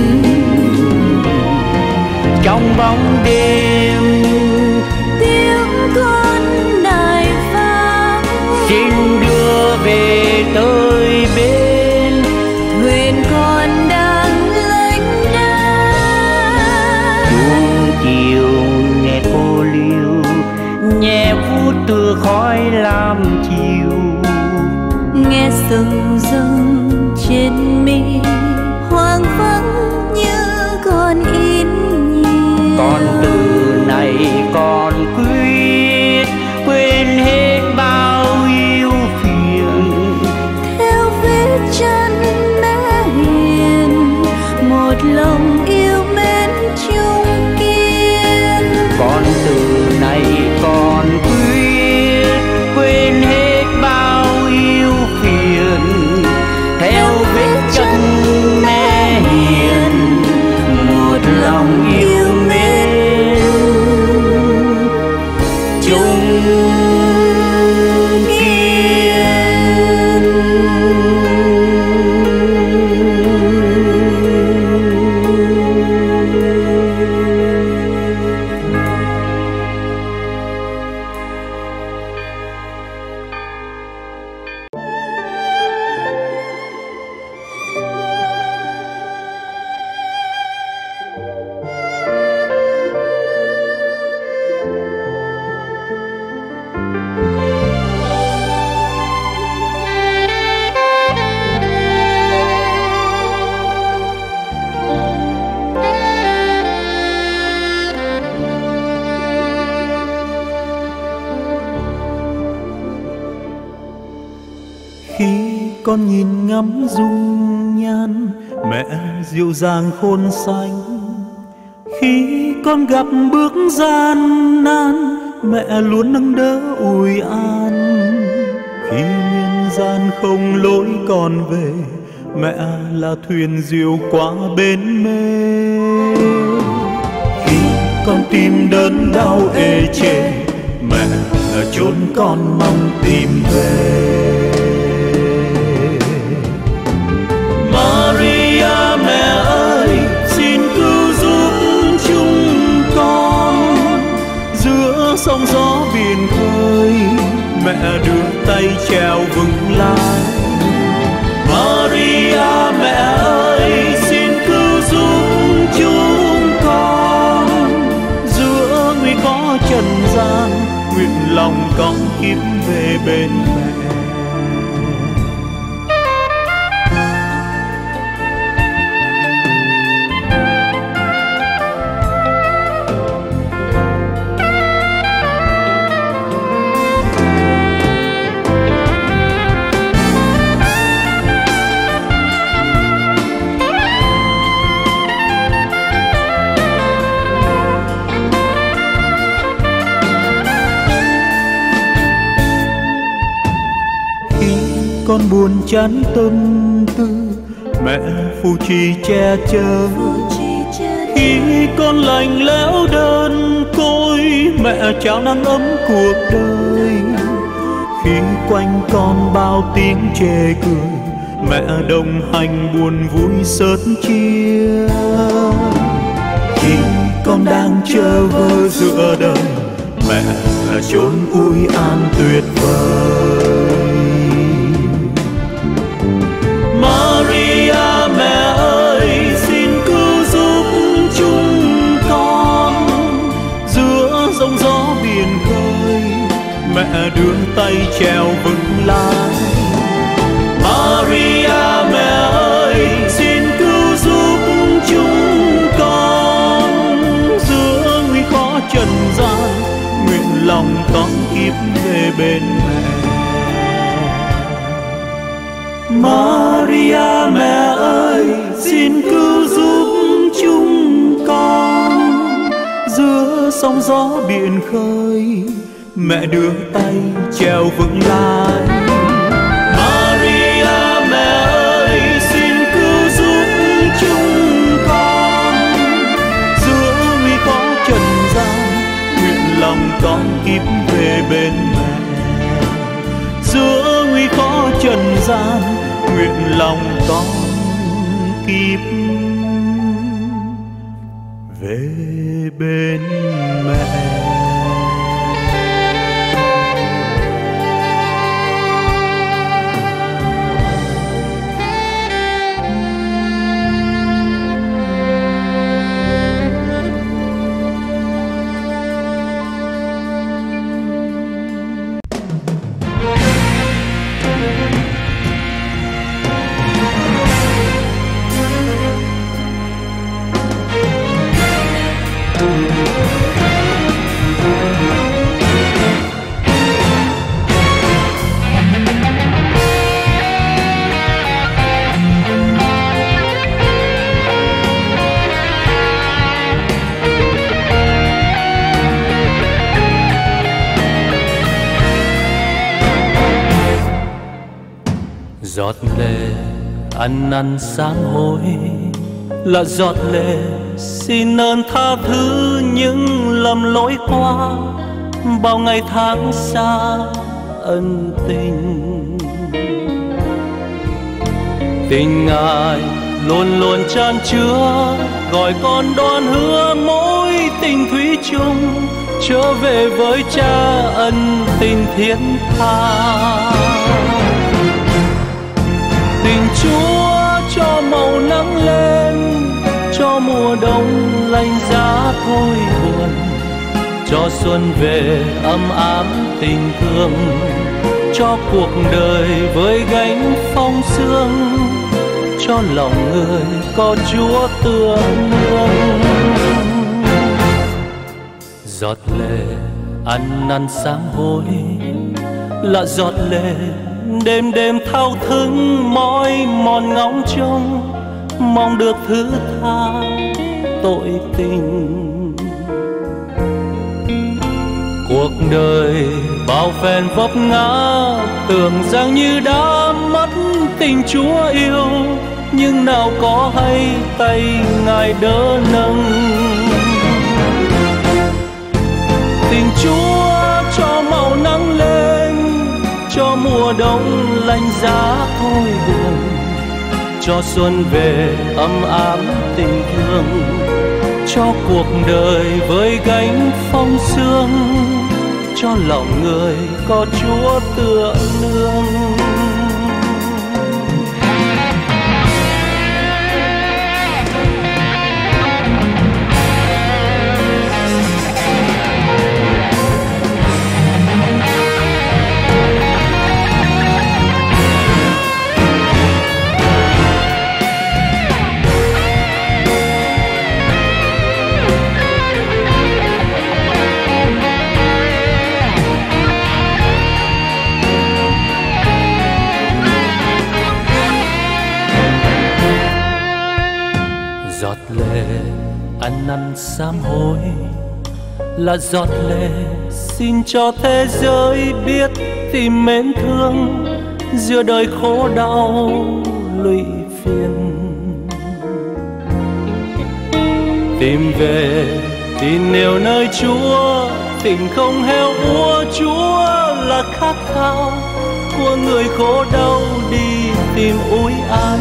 Trong bóng đêm tiếng con nài vang, xin đưa về tới bên, thuyền con đang lênh đênh. chuông chiều nghe cô liêu, nhẹ vút từ khói lam chiều, nghe rừng rừng trên mi, hoang vắng như còn in nhiều. con từ này con quyết quên hết bao yêu phiền, theo vết chân mẹ hiền, một lòng yêu mến chung kiên. con từ này con quyết quên hết bao yêu phiền, theo vết chân mẹ hiền, một lòng yêu mến chung kiên. Khi con nhìn ngắm dung nhan mẹ dịu dàng khôn xanh, khi con gặp bước gian nan mẹ luôn nâng đỡ ủi an, khi nhân gian không lối còn về mẹ là thuyền diều qua bến mê. Khi con tim đớn đau ê chề mẹ là chốn con mong tìm về. Maria mẹ ơi, xin cứu giúp chúng con giữa sóng gió biển khơi, mẹ đưa tay chèo vững lái. Maria mẹ ơi, xin cứu giúp chúng con giữa nguy khó trần gian, nguyện lòng con kiếm về bên mẹ. Con buồn chán tâm tư mẹ phù trì che chở, khi con lạnh lẽo đơn côi mẹ trao nắng ấm cuộc đời, khi quanh con bao tiếng chê cười mẹ đồng hành buồn vui sớt chia. Khi con đang chờ vơ giữa đời mẹ là chốn ui an tuyệt vời. Maria mẹ ơi, xin cứu giúp chúng con giữa giông gió biển khơi, mẹ đưa tay chèo vững lái. Maria mẹ ơi, xin cứu giúp chúng con giữa nguy khó trần gian, nguyện lòng con kiếp về bên mẹ. Maria mẹ ơi, xin cứu giúp chúng con giữa sóng gió biển khơi, mẹ đưa tay chèo vững lái. Maria mẹ ơi, xin cứu giúp chúng con giữa nguy khó trần gian, nguyện lòng kíp về bên mẹ. Giữa nguy khó trần gian, nguyện lòng con kíp về bên mẹ. Giọt lệ ăn năn sám hối là giọt lệ xin ơn tha thứ những lầm lỗi qua bao ngày tháng xa ân tình. Tình Ngài luôn luôn chan chứa, gọi con đoan hứa mối tình thủy chung trở về với Cha ân tình thiên tha. Tình Chúa cho màu nắng lên, cho mùa đông lạnh giá thôi buồn, cho xuân về ấm áp tình thương, cho cuộc đời với gánh phong sương, cho lòng người có Chúa tựa nương. Giọt lệ ăn năn sám hối là giọt lệ đêm đêm thao thức mỏi mòn ngóng trông, mong được thứ tha tội tình. Cuộc đời bao phen vấp ngã, tưởng rằng như đã mất tình Chúa yêu, nhưng nào có hay tay Ngài đỡ nâng. Tình Chúa cho màu nắng lên, cho mùa đông lạnh giá thôi buồn, cho xuân về ấm áp tình thương, cho cuộc đời với gánh phong sương, cho lòng người có Chúa tựa nương. Giọt lệ ăn năn sám hối là giọt lệ xin cho thế giới biết tìm mến thương giữa đời khổ đau lụy phiền. Tìm về tin yêu nơi Chúa, tình không heo úa, Chúa là khát khao của người khổ đau đi tìm ủi an.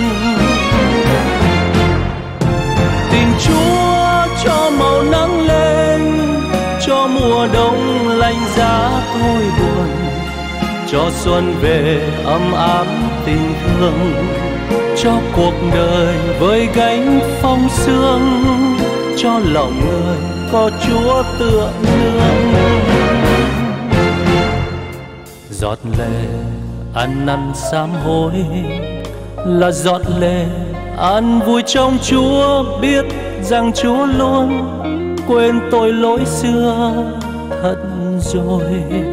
Tình Chúa cho màu nắng lên, cho mùa đông lạnh giá thôi buồn, cho xuân về ấm áp tình thương, cho cuộc đời với gánh phong sương, cho lòng người có Chúa tựa nương. Giọt lệ ăn năn sám hối là giọt lệ an vui trong Chúa, biết rằng Chúa luôn quên tội lỗi xưa thật rồi.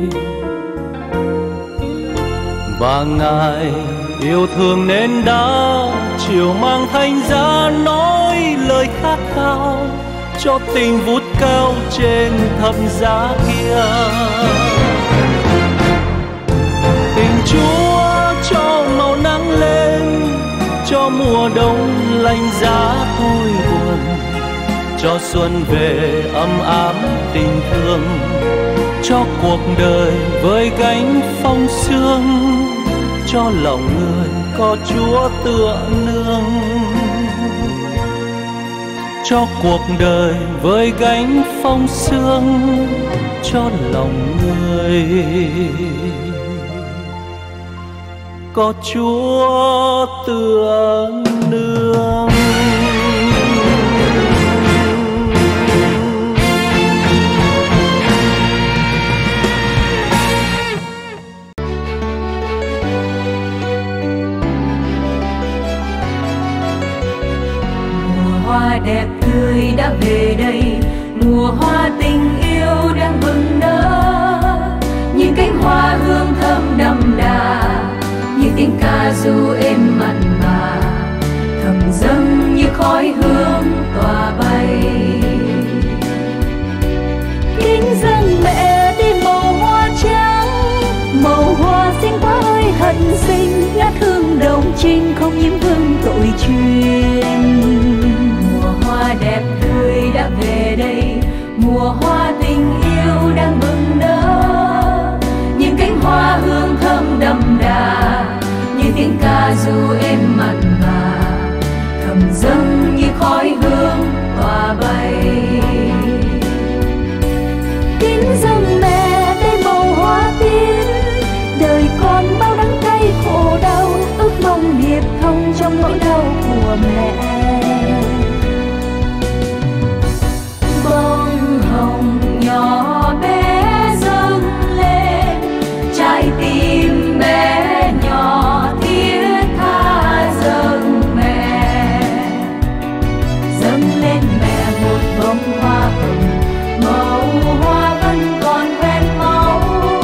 Và Ngài yêu thương nên đã chiều mang thánh giá nói lời khát khao cho tình vút cao trên thập giá kia. Tình Chúa cho màu nắng lên, cho mùa đông lạnh giá thôi buồn, cho xuân về ấm áp tình thương, cho cuộc đời với gánh phong sương, cho lòng người có Chúa tựa nương. Cho cuộc đời với gánh phong sương, cho lòng người có Chúa tựa nương. Mùa hoa đẹp tươi đã về đây, mùa hoa tình yêu đang bừng nở. Những cánh hoa hương thơm đậm đà, những tiếng ca ru êm mặn mà, thầm dâng như khói hương tỏa bay. Kính dâng mẹ đi màu hoa trắng, màu hoa xinh quá ơi hận sinh, ngát hương đồng trinh không nhiễm hương tội truyền. Mùa hoa đẹp tươi đã về đây, mùa hoa tình yêu đang bừng nở. Những cánh hoa hương thơm đậm đà, như tiếng ca ru êm mặn mà, thầm dâng như khói hương tỏa bay. Kính dâng mẹ đây màu hoa tím, đời con bao đắng cay khổ đau, ước mong hiệp thông trong nỗi đau của mẹ. Bông hồng nhỏ bé dâng lên, trái tim bé nhỏ thiết tha dâng mẹ. Dâng lên mẹ một bông hoa hồng, màu hoa vẫn còn hoen máu,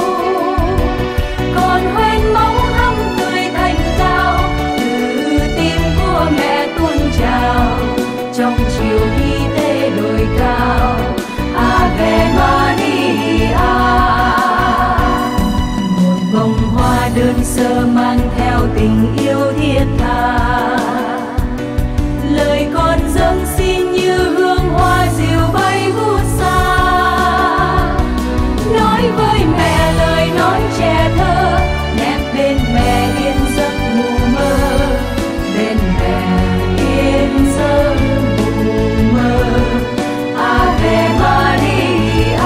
còn hoen máu hăm tươi thành cao, từ tim của mẹ tuôn trào trong chiều đi tế đồi cao. Ave Maria, một bông hoa đơn sơ mang theo tình yêu thiết tha. Lời con dâng xin như hương hoa dịu bay vút xa, nói với mẹ lời nói trẻ thơ, nép bên mẹ yên giấc ngủ mơ, bên mẹ yên giấc ngủ mơ. Ave Maria,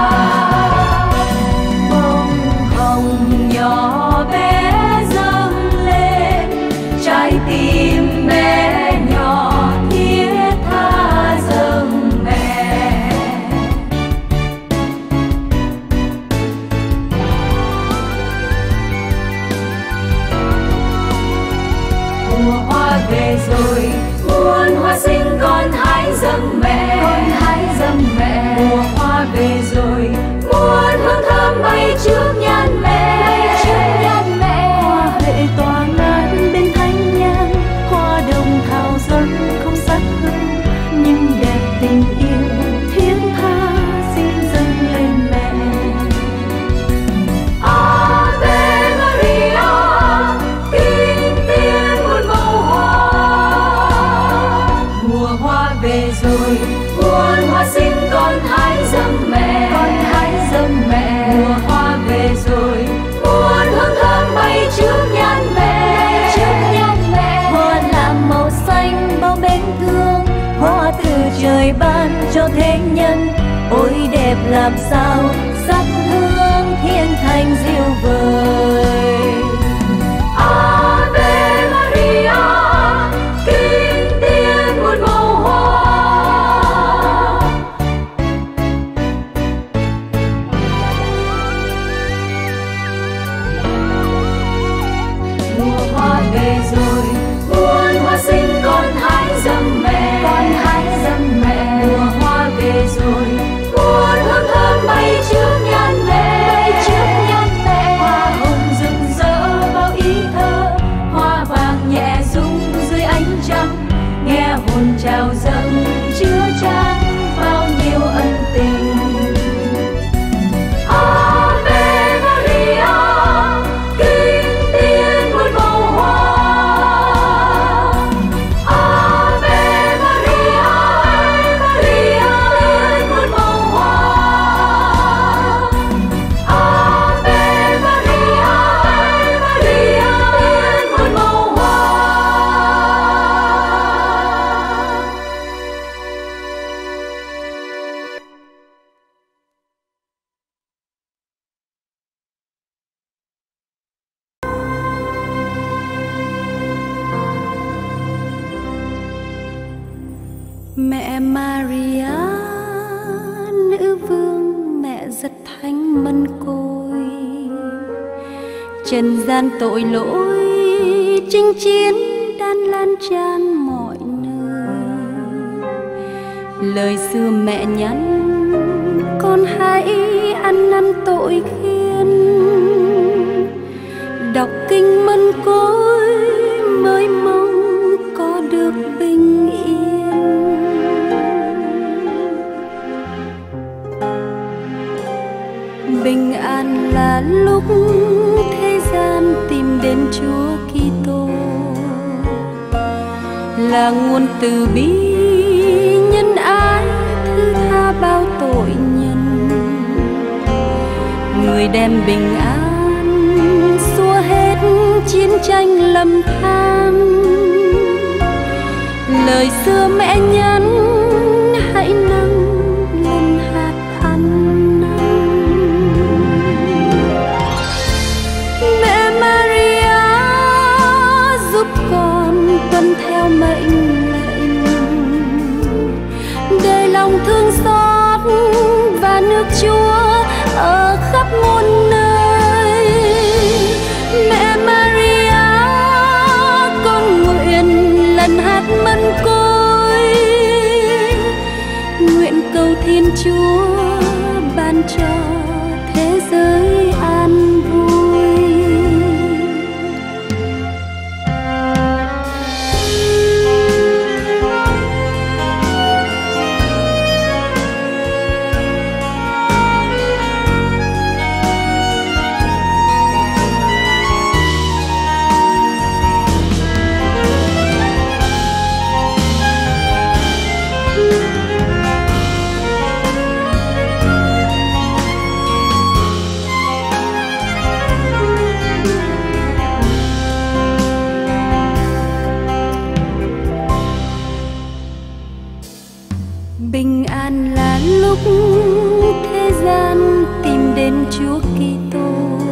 bông hồng nhỏ bé dâng lên, trái tim bé nhỏ thiết tha dâng mẹ. Mùa hoa về rồi, muôn hoa xinh con hãy dâng mẹ, con hãy dâng mẹ. Mùa hoa về rồi, muôn hương thơm bay trước nhan mẹ, trước nhan mẹ. Hoa huệ tỏa ngát bên thánh nhang, hoa đồng thảo dân không sắc hương, nhưng đẹp tình yêu thiết tha xin dâng lên mẹ. Ave Maria, kính tiên muôn màu hoa. Mùa hoa về rồi, muôn hoa xinh con hãy dâng mẹ, con hãy dâng mẹ. Mùa hoa về rồi, muôn hương thơm bay trước nhan mẹ, trước nhan mẹ. Hoa làm màu xanh bao bên thương, hoa từ trời ban cho thế nhân, ôi đẹp làm sao sắc hương thiên thành diệu vời. Ave Maria, kính tiên muôn màu hoa. Mùa hoa về rồi, muôn hoa xinh con hãy dâng mẹ, con hãy dâng mẹ. Mùa hoa về rồi, muôn hương thơm bay trước Trần gian tội lỗi chinh chiến đan lan tràn mọi nơi. Lời xưa mẹ nhắn con hãy ăn năn tội khiên, đọc kinh mân cối mới mong có được bình yên. Bình an là lúc thế gian tìm đến Chúa Kitô, là nguồn từ bi nhân ái thứ tha bao tội nhân. Người đem bình an xua hết chiến tranh lầm than. Lời xưa mẹ nhắn hãy nâng lên hạt ăn năn. Mẹ Maria giúp con tuân theo mệnh lệnh, để lòng thương xót và nước Chúa ở khắp muôn nơi. Mẹ Maria, con nguyện lần hạt mân côi, nguyện cầu Thiên Chúa ban cho thế giới an vui. Bình an là lúc thế gian tìm đến Chúa Kitô,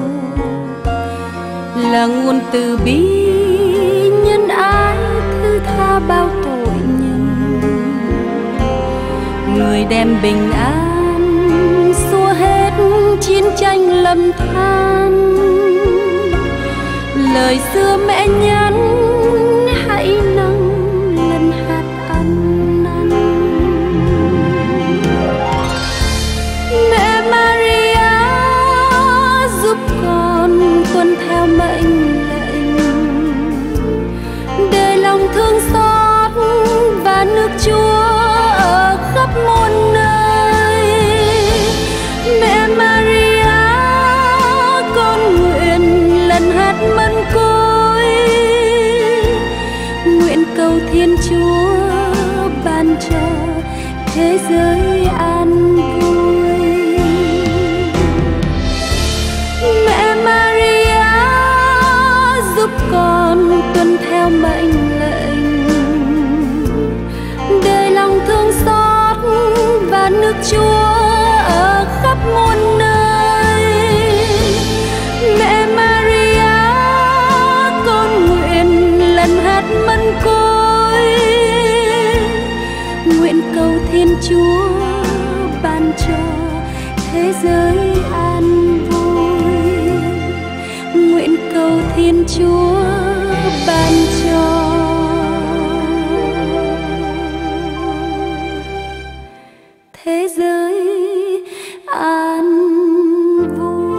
là nguồn từ bi nhân ái thứ tha bao tội nhân. Người đem bình an xua hết chiến tranh lầm than. Lời xưa mẹ nhắn hãy nâng lên hạt ăn năn. Mẹ Maria giúp con tuân theo mệnh lệnh, để lòng thương xót và nước Chúa ở khắp muôn nơi. Mẹ Maria, con nguyện lần hạt mân côi, nguyện cầu Thiên Chúa ban cho thế giới an vui. Mẹ Maria giúp con tuân theo mệnh lệnh, để lòng thương xót và nước Chúa ở khắp muôn nơi. Mẹ Maria, con nguyện lần hạt mân côi, nguyện cầu Thiên Chúa ban cho thế giới an vui. Nguyện cầu Thiên Chúa ban cho thế giới an vui.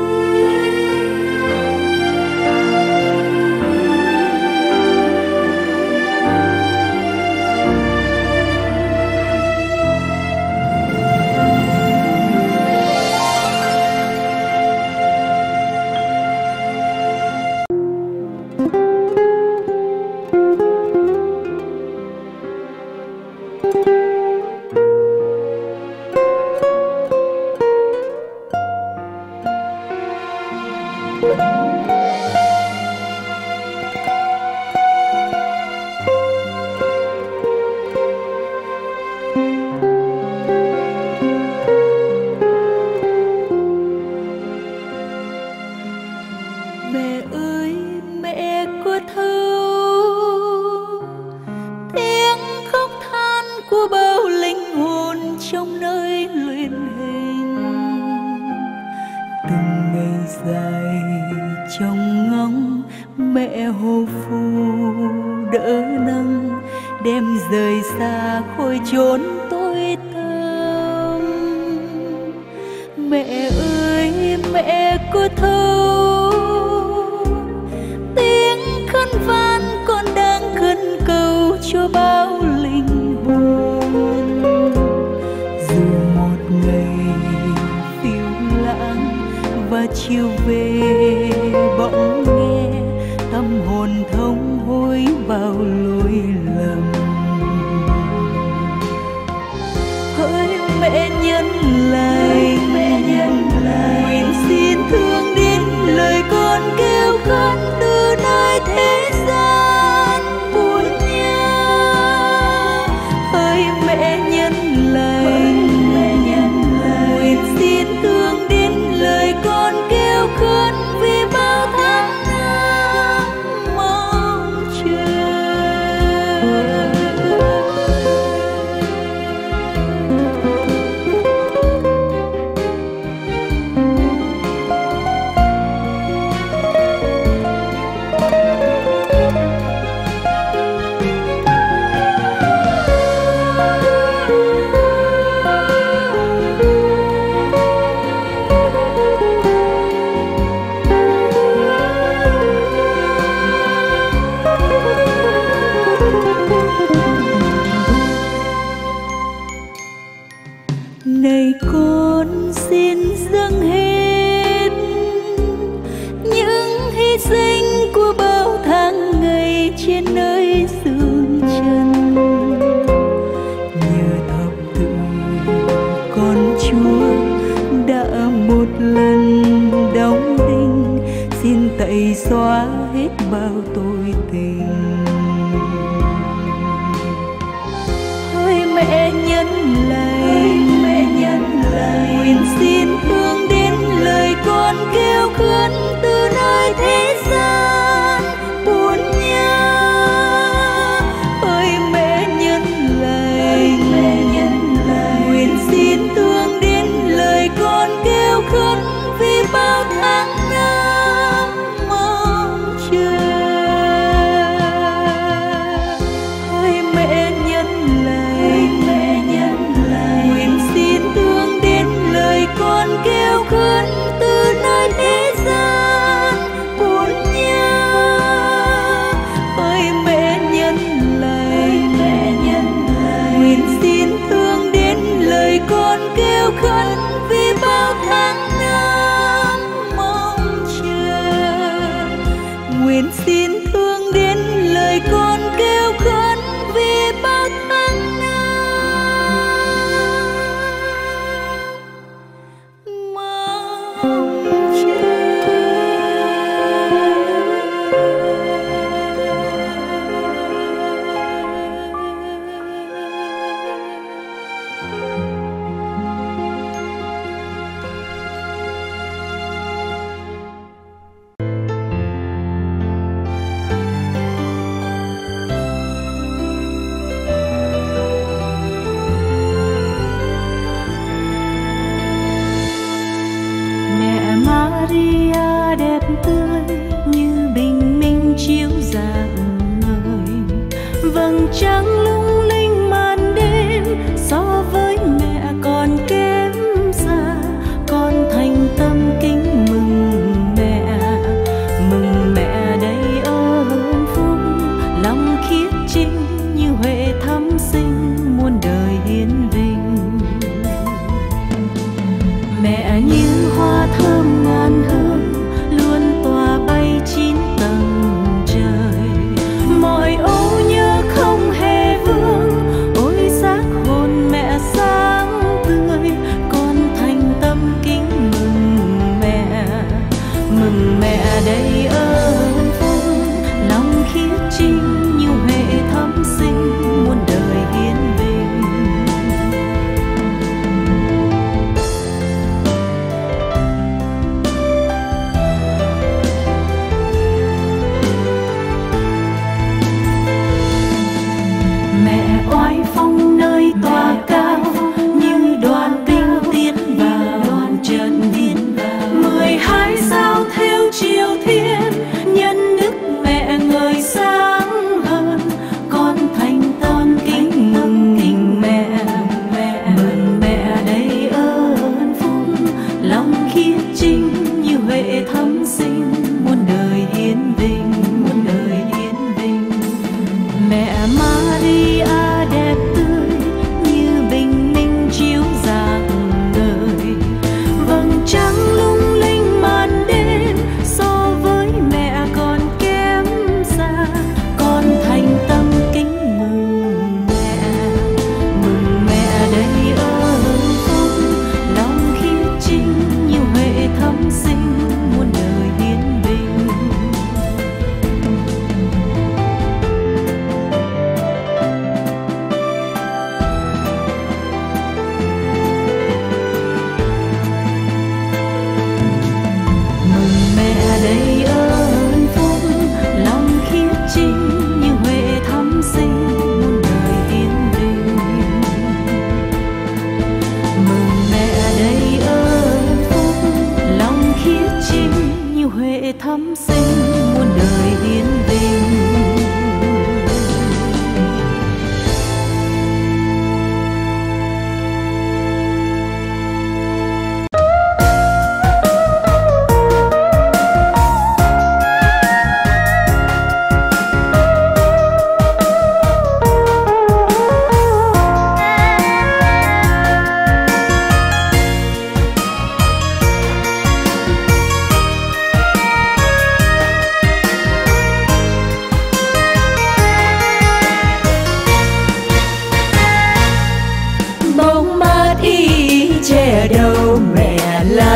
Mẹ ơi, mẹ của thâu, tiếng khóc than của bao linh hồn trong nơi luyện hình. Từng ngày dài trong mẹ hồ phù đỡ nâng đem rời xa khỏi chốn tối tăm. Mẹ ơi mẹ có thấu tiếng khấn van con đang khấn cầu cho bao linh hồn. Dù một ngày phiêu lãng và chiều về bỗng nghe tâm hồn thống hối bao lỗi lầm. Hỡi mẹ nhân lành, mẹ nhân lành, nguyện xin thương đến lời con kêu khát từ nơi thế gian buồn nhớ. Hỡi mẹ nhân lành, mẹ nhân lành, nguyện xin thương đến lời con kêu khát vì bao tháng năm mong chờ. Này con xin dâng hết những hy sinh của bao tháng ngày trên nơi dương trần. Nhờ thập tự con Chúa đã một lần đóng đinh, xin tẩy xóa hết bao tội tình. Hỡi mẹ nhân lành, mẹ nhân lành, nguyện xin thương đến lời con kêu khấn từ nơi thế gian buồn nhớ. Hỡi mẹ nhân lành, mẹ nhân lành, nguyện xin thương đến lời con kêu khấn vì bao tháng năm mong chờ. Hỡi mẹ nhân lành, mẹ nhân lành, nguyện xin thương đến lời con kêu khấn từ nơi thế gian buồn nhớ. Hỡi mẹ nhân lành, mẹ nhân lành, nguyện xin thương đến lời con kêu khấn vì bao tháng năm mong chờ. Nguyện xin thương đến lời con kêu khấn vì bao tháng năm mong chờ. Mẹ Maria đẹp tươi như bình minh chiếu rạng ngời, vầng trăng lung linh màn đêm so với mẹ còn kém xa. Con thành tâm kính mừng mẹ, mừng mẹ đầy ơn phúc, lòng khiết trinh như huệ thắm sinh muôn đời hiến vinh. Mẹ như hoa thơm ngàn hương luôn tỏa bay chín tầng trời, mọi âu nhớ không hề vương. Ôi xác hồn mẹ sáng tươi, con thành tâm kính mừng mẹ, mừng mẹ đầy ơn phúc, lòng khiết trinh như huệ thắm sinh muôn đời hiến vinh.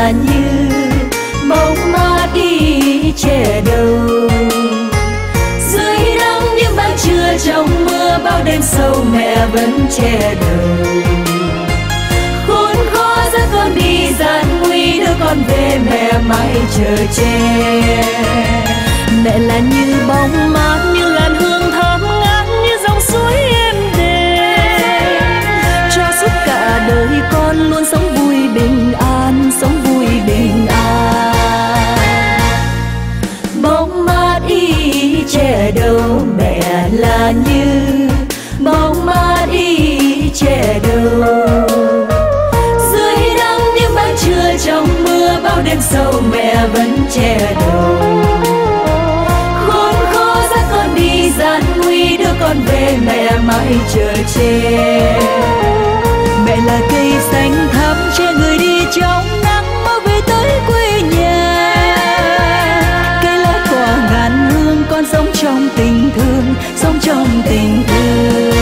là như bóng mát đi che đầu. Dưới nắng những ban trưa trong mưa, bao đêm sâu mẹ vẫn che đầu. Khốn khó dắt con đi gian nguy, đưa con về mẹ mãi chờ che. Mẹ là như bóng mát, như làn hương thơm ngát, như dòng suối êm đềm, cho suốt cả đời con luôn sống vui bình an, sống vui bình an. Bóng mát y che đầu, mẹ là như bóng mát y che đầu. Dưới nắng những ban trưa trong mưa, bao đêm sâu mẹ vẫn che đầu. Khốn khó dắt con đi gian nguy, đưa con về mẹ mãi chờ che. Mẹ là cây xanh thắm che người đi trong nắng, mau về tới quê nhà. Cây lá cỏ ngàn hương, con sống trong tình thương, sống trong tình thương.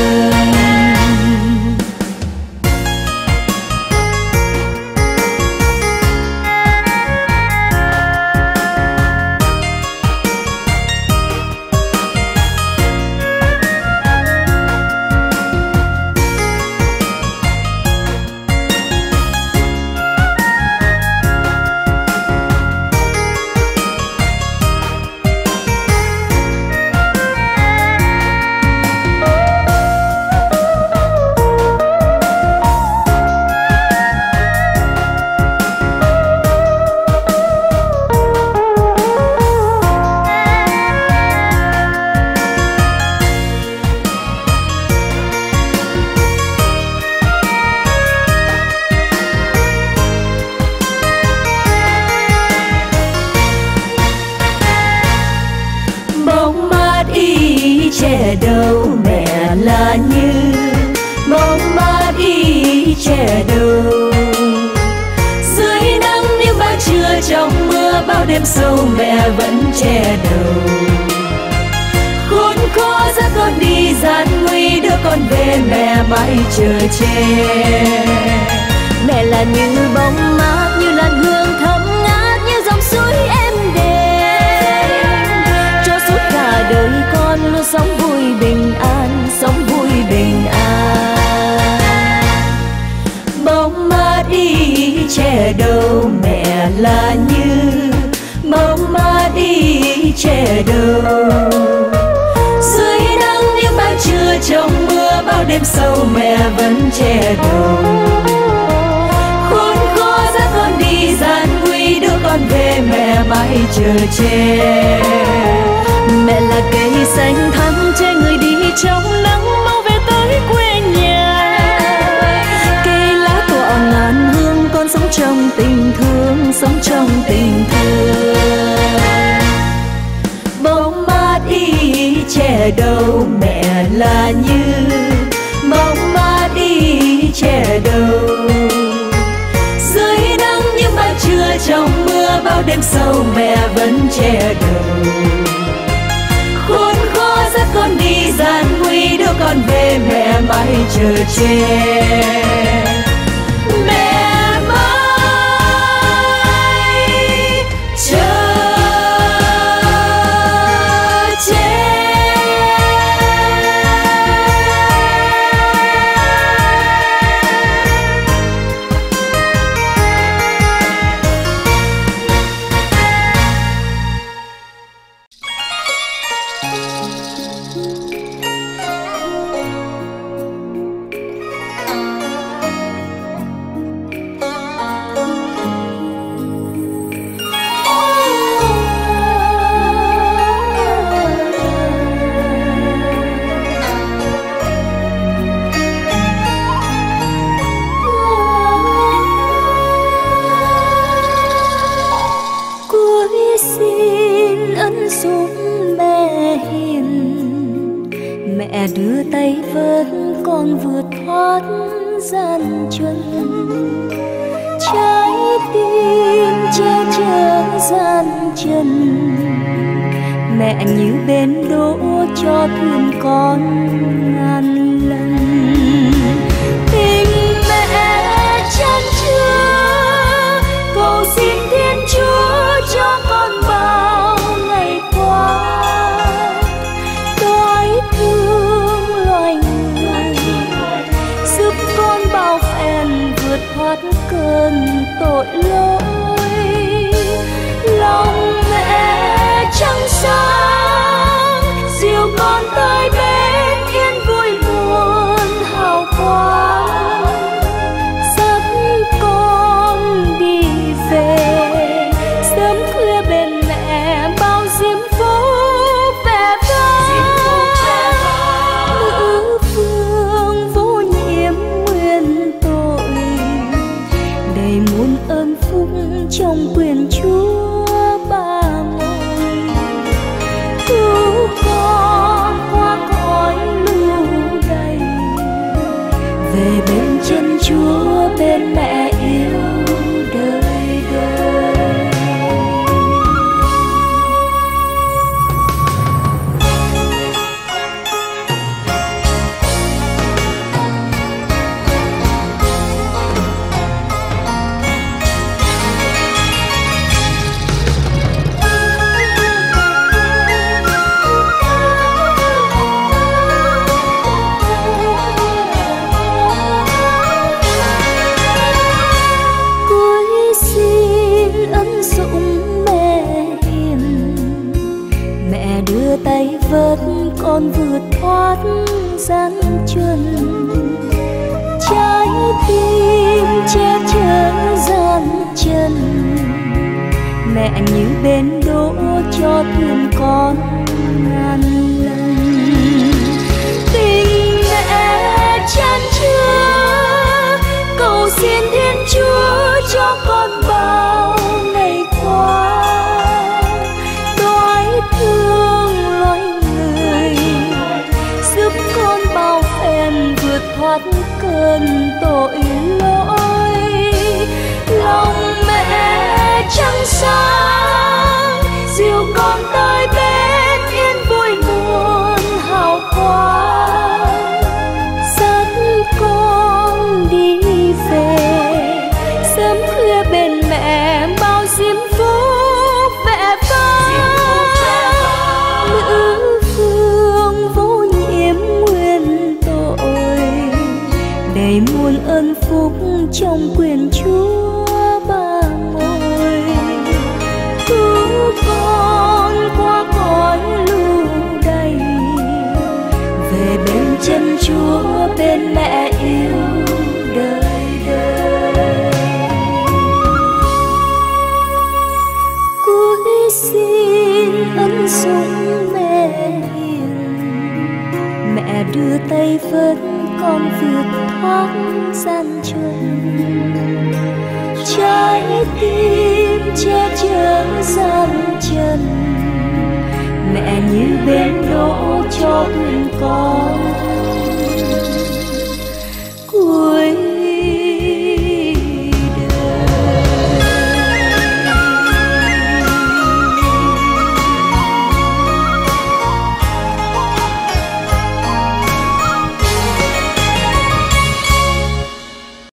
Che đầu, mẹ là như bóng mát y che đầu. Dưới nắng những ban trưa trong mưa, bao đêm sâu mẹ vẫn che đầu. Khốn khó dắt con đi gian nguy, đưa con về mẹ mãi chờ che. Mẹ là như bóng mát, như làn hương thơm ngát, như dòng suối êm đềm, cho suốt cả đời con luôn sống vui bình an, sống vui bình an. Bóng mát y che đầu, mẹ là như bóng mát y che đầu. Dưới nắng những ban trưa trong mưa, bao đêm sâu mẹ vẫn che đầu. Khốn khó dắt con đi gian nguy, đưa con về mẹ mãi chờ che. Mẹ là cây xanh thắm che người đi trong nắng, mau về tới quê nhà. Cây lá cỏ ngàn hương, con sống trong tình thương, sống trong tình thương. Bóng mát y che đầu, mẹ là như bóng mát y che đầu. Dưới nắng những ban trưa trong mưa, bao đêm sâu mẹ vẫn che đầu. Khốn khó dắt con đi gian nguy, đưa con về mẹ mãi chờ che. Mẹ mãi chờ che. Mẹ đưa tay vớt con vượt thoát gian truân, trái tim che chở gian chân. Mẹ như bên đỗ cho thuyền con ngàn lần. Tình mẹ chan chứa cầu xin tội lỗi. Lòng mẹ trăng sáng dìu con tới bên yên vui buồn hào quang, dắt con đi về sớm khuya bên mẹ bao diêm phúc vẻ vang. Nữ phương vô nhiễm nguyên tội, đầy muôn ơn phúc trong quyền Chúa ba ngôi. Cứu con qua cõi lưu đày, về bên chân Chúa bên mẹ yêu đời đời. Cuối xin ân sủng mẹ hiền, mẹ đưa tay vớt con vượt thoát gian truân. Trái tim che chở gian chân, mẹ như bên đỗ cho thuyền con ngàn lần. Tình mẹ chan chứa, cầu xin Thiên Chúa cho con bao ngày qua. Đói thương loài người, giúp con bao phen vượt thoát cơn tội lỗi. Lòng mẹ trăng sáng dìu con tới bên yên vui buồn hào quang, dắt con đi về sớm khuya bên mẹ bao diêm phúc vẻ vang. Nữ phương vô nhiễm nguyên tội, đầy muôn ơn phúc trong quyền Chúa ba ngôi. Cứu con qua cõi lưu đày, về bên chân Chúa bên mẹ yêu đời đời. Cuối xin ân sủng mẹ hiền, mẹ đưa tay vớt con vượt thoát gian truân. Trái tim che chở gian chân, mẹ như bên đỗ cho thuyền con